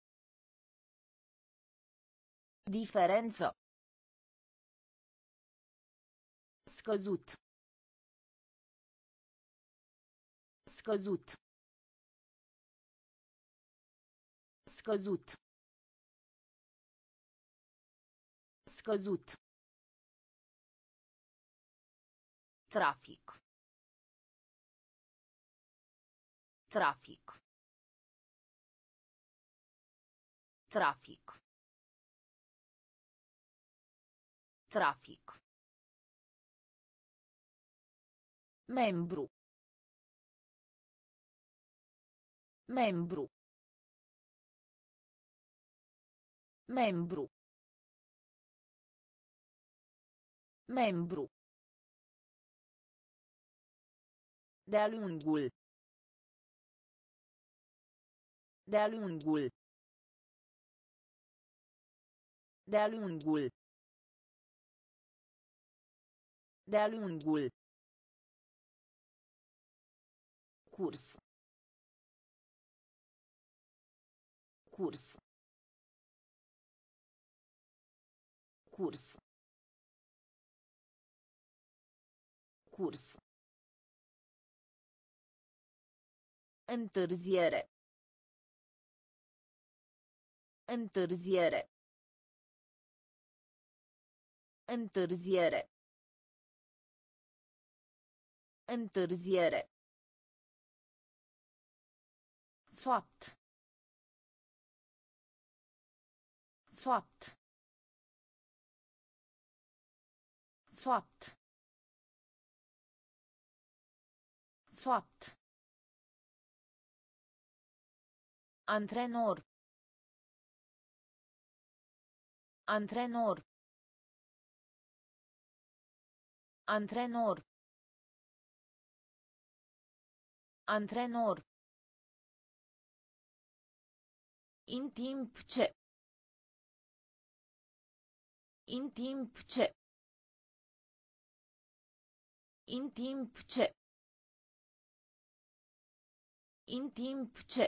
differență, scăzut, scăzut, scăzut, scăzut, trafic, trafic, trafic, trafic, membru, membru, membru, membru, de-a lungul, de-a lungul, de-a lungul, de-a lungul, curs, curs, curs, curs, întârziere, întârziere, întârziere, întârziere, fapt, fapt, fapt, fapt, antrenor, antrenor, antrenor, antrenor, în timp ce, în timp ce, în timp ce, în timp ce,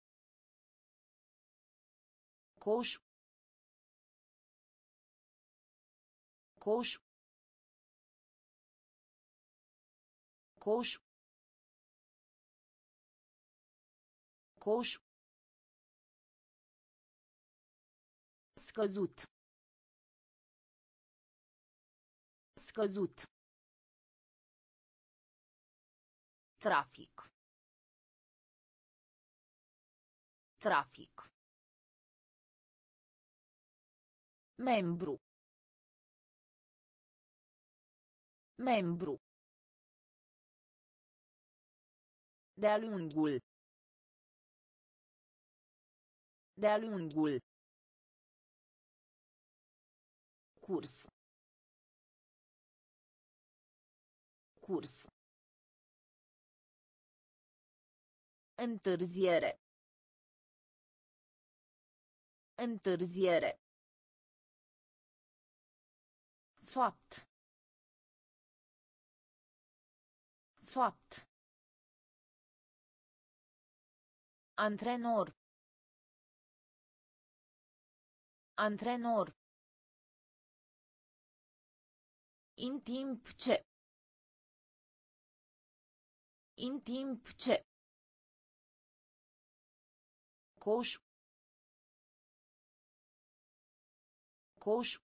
coș, coș, coș, coș, scăzut, scăzut, trafic, trafic, membru, Membru. De-a lungul. De-a lungul. Curs. Curs. Întârziere. Întârziere. Fapt. Fapt. Antrenor. Antrenor. În timp ce. În timp ce. Coș. Coș.